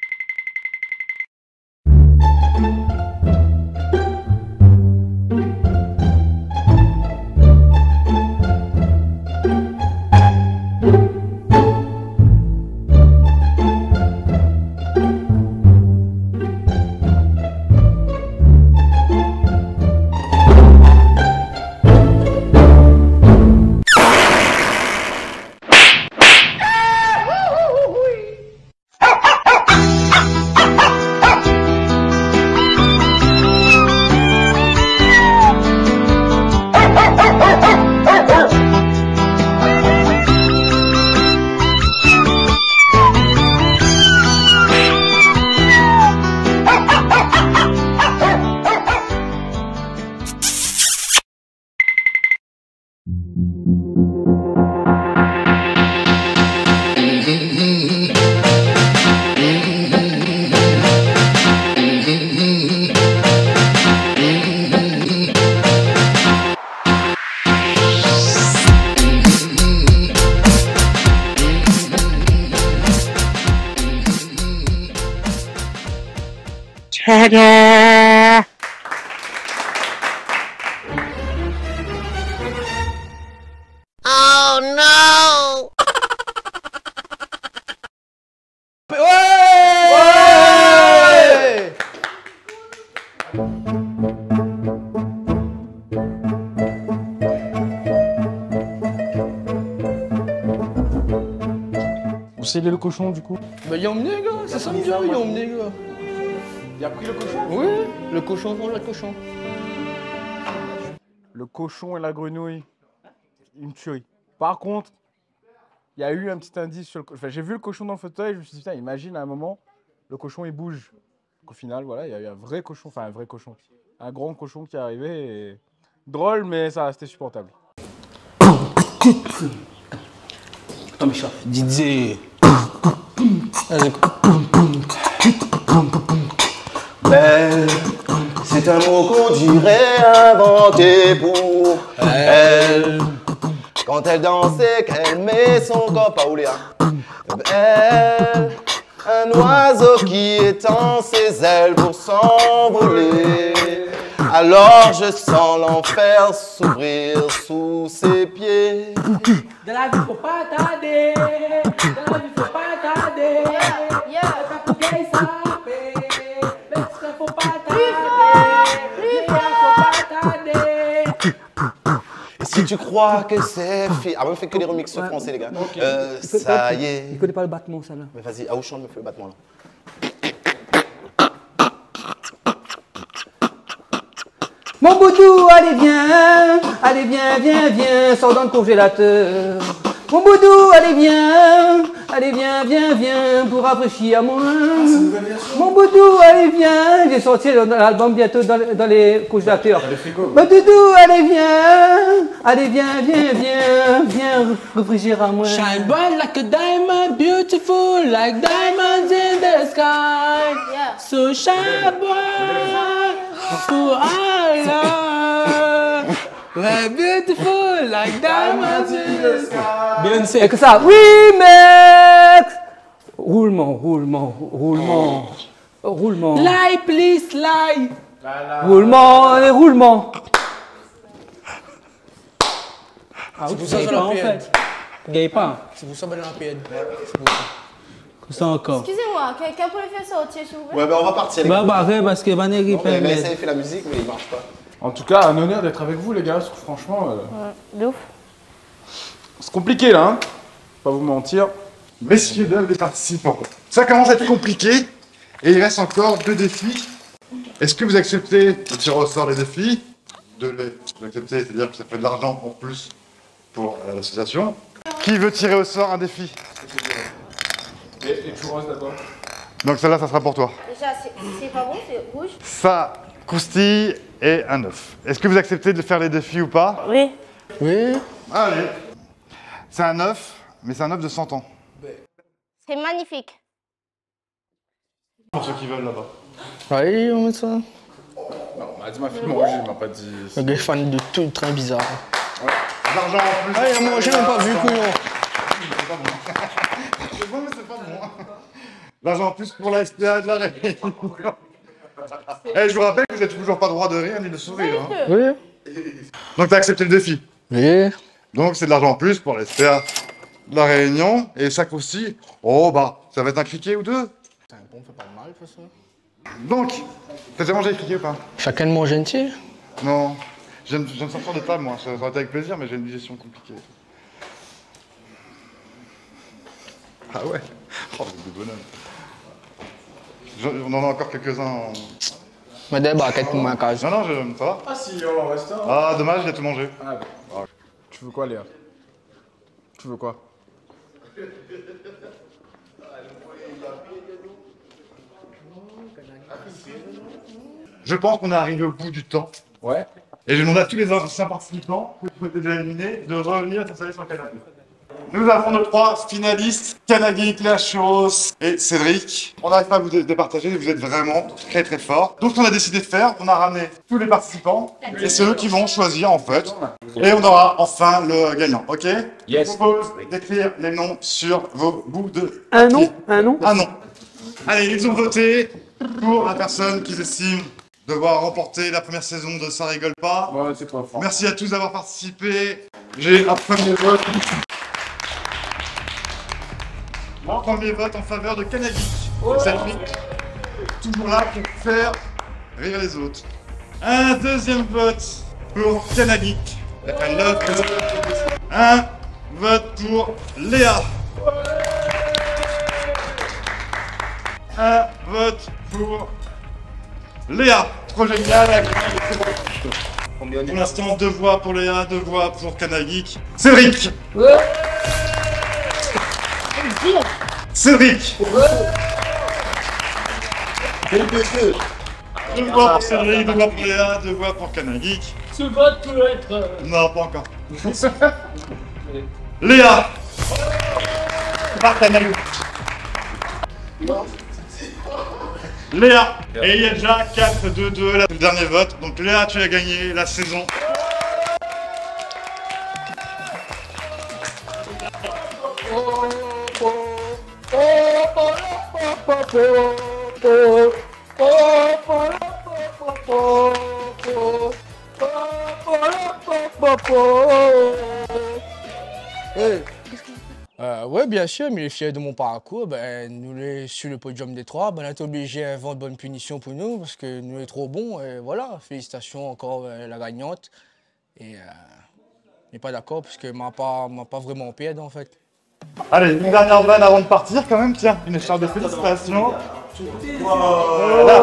Oh no! Où c'est le cochon du coup? Bah, il a emmené, gars. C'est ça, il a emmené, gars. Il a pris le cochon? Oui, le cochon, on le cochon. Le cochon et la grenouille. Une tuerie. Par contre, il y a eu un petit indice sur le cochon. Enfin, j'ai vu le cochon dans le fauteuil, je me suis dit, putain, imagine à un moment, le cochon il bouge. Au final, voilà, il y a eu un vrai cochon, enfin un vrai cochon. Un grand cochon qui est arrivé et... Drôle, mais ça restait supportable. Attends, Micha. Didier. Belle, c'est un mot qu'on dirait inventé pour elle. Quand elle dansait, qu'elle met son corps à ouler. Belle, un oiseau qui étend ses ailes pour s'envoler. Alors je sens l'enfer s'ouvrir sous ses pieds. De la vie, faut pas tarder. De la vie, faut pas tarder. Ça faut bien y saper. Mais faut pas tarder. Tu crois que c'est fait. Ah, on fait que des remixes français, les gars. Ça y est. Il connaît pas le battement, ça là. Mais vas-y, Aouchan me fait le battement là. Mon boudou, allez viens, viens, sors dans le congélateur. Mon boudou, allez viens, pour rafraîchir moi. Mon boudou, allez viens, j'ai sorti l'album bientôt dans les congélateurs. Mon boudou, allez viens, réfrigérer à moi. Shine bright like a diamond, beautiful like diamonds in the sky. So shine bright for Allah. We're beautiful like diamonds in the sky. Beyoncé. Et que ça, oui, mec. Roulement. Lie, please, lie. Roulement. Ah, C'est pour ça que en fait. Gagne pas. C'est pour ça que je l'ai Comme ça encore. Excusez-moi, quelqu'un peut le faire sortir, s'il vous plaît? Ouais, ben on va partir. Les gars. Parce que Vanérie Ouais, mais ça, il fait la musique, mais il marche pas. En tout cas, un honneur d'être avec vous, les gars, parce que franchement. De ouf. C'est compliqué là, hein. Pas vous mentir. Messieurs, dames, les participants. Ça commence à être compliqué et il reste encore 2 défis. Est-ce que vous acceptez de tirer au sort les défis? Vous acceptez, c'est-à-dire que ça fait de l'argent en plus pour l'association. Qui veut tirer au sort un défi? Et churros d'abord. Donc celle-là, ça sera pour toi. Déjà, c'est pas bon, c'est rouge. Ça, croustille et un œuf. Est-ce que vous acceptez de faire les défis ou pas? Oui. Allez. C'est un œuf, mais c'est un œuf de 100 ans. C'est magnifique. Pour ceux qui veulent là-bas. Oui, on met ça. Non, on m'a dit ma fille mange, il m'a pas dit. Le gars est fan de tout, très bizarre. Ouais. L'argent en plus. Ah, il a mangé, même pas vu, couillon. C'est pas bon. C'est bon, mais c'est pas bon. L'argent en plus pour la SPA de la Réunion. Je vous rappelle que vous n'avez toujours pas le droit de rire ni de sourire. Hein. Oui. Donc tu as accepté le défi. Oui. Donc c'est de l'argent en plus pour la SPA de la Réunion. Et ça aussi, oh bah, ça va être un criquet ou deux. C'est un bon, fait pas de mal, de toute façon. Donc, t'as déjà mangé les criquets ou pas? Chacun de manger entier. Non. Je viens de sortir de table, moi. Ça aurait été avec plaisir, mais j'ai une digestion compliquée. Ah ouais. Oh, c'est du bonhomme. On en a encore quelques-uns en... Mais des baguettes pour ma case. Non, ça va? Ah si, on en reste un. Ah, dommage, j'ai tout mangé. Ah, bon. Tu veux quoi, Léa? Tu veux quoi? Je pense qu'on est arrivé au bout du temps. Ouais. Et je demande à tous les anciens participants, qui ont été déjà éliminés, de revenir s'installer sur le canapé. Nous avons nos 3 finalistes, Kanagi, Claire Churros et Cédric. On n'arrive pas à vous départager, vous êtes vraiment très très forts. Donc ce qu'on a décidé de faire, on a ramené tous les participants et c'est eux qui vont choisir en fait. Et on aura enfin le gagnant, ok? Yes. Je vous propose d'écrire les noms sur vos bouts de... Un nom. Un nom. Allez, ils ont voté pour la personne qu'ils estiment devoir remporter la première saison de Ça rigole pas. Ouais, c'est pas fort. Merci à tous d'avoir participé. J'ai un premier vote. Mon premier vote en faveur de Kanagi. Cédric, toujours là pour faire rire les autres. Un deuxième vote pour Kanagi. Un vote pour Léa. Un vote pour Léa. Trop génial. Pour l'instant, 2 voix pour Léa, 2 voix pour Kanagi. Cédric. Cédric. 2 voix pour Cédric, 2 voix pour Léa, 2 voix pour Kanagi. Ce vote peut être... Non, pas encore. Léa. Par Kanagi. Léa. Et il y a déjà 4-2-2, le dernier vote. Donc Léa, tu as gagné la saison. Oui, bien sûr, mais fier de mon parcours. Ben, nous, sur le podium des 3, ben, on a été obligé d'inventer de bonne punition pour nous parce que nous sommes trop bons. Et voilà, félicitations encore la gagnante. Et n'est pas d'accord parce qu'il m'a pas vraiment pied en fait. Allez, une dernière vanne avant de partir quand même, tiens, une écharpe de félicitations. Voilà.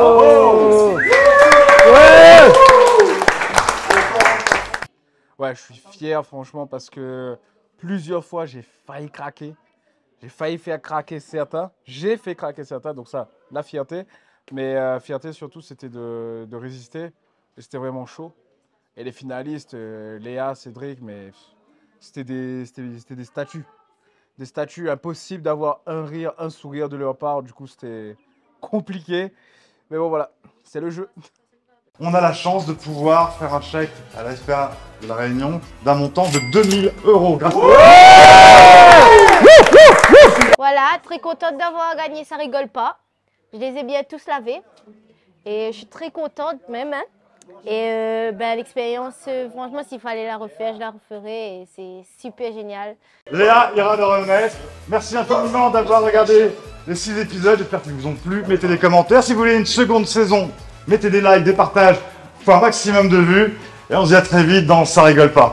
Ouais, je suis fier franchement parce que plusieurs fois j'ai failli craquer. J'ai failli faire craquer certains. J'ai fait craquer certains, donc ça, la fierté. Mais fierté surtout, c'était de résister. Et c'était vraiment chaud. Et les finalistes, Léa, Cédric, mais c'était des statues. Des statues impossibles d'avoir un rire, un sourire de leur part. Du coup, c'était compliqué. Mais bon, voilà, c'est le jeu. On a la chance de pouvoir faire un chèque à la SPA de la Réunion d'un montant de 2000 € grâce Voilà, très contente d'avoir gagné, ça rigole pas. Je les ai bien tous lavés. Et je suis très contente même. Hein. Et l'expérience, franchement, s'il fallait la refaire, je la referais. Et c'est super génial. Léa ira de remettre. Merci infiniment d'avoir regardé les 6 épisodes. J'espère qu'ils vous ont plu. Mettez des commentaires. Si vous voulez une seconde saison, mettez des likes, des partages pour un maximum de vues. Et on se dit à très vite dans Ça rigole pas.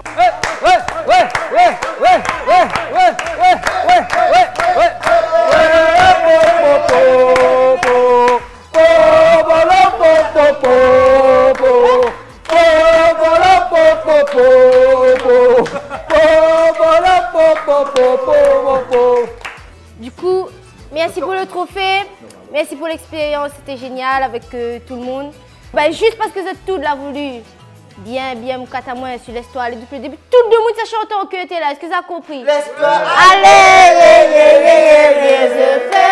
Du coup, merci pour le trophée, merci pour l'expérience, c'était génial avec tout le monde. Juste parce que tout l'a voulu, bien, mon catamouin sur l'histoire, depuis le début, tout le monde s'est chanté en queue, t'es là, est-ce que ça a compris? Allez,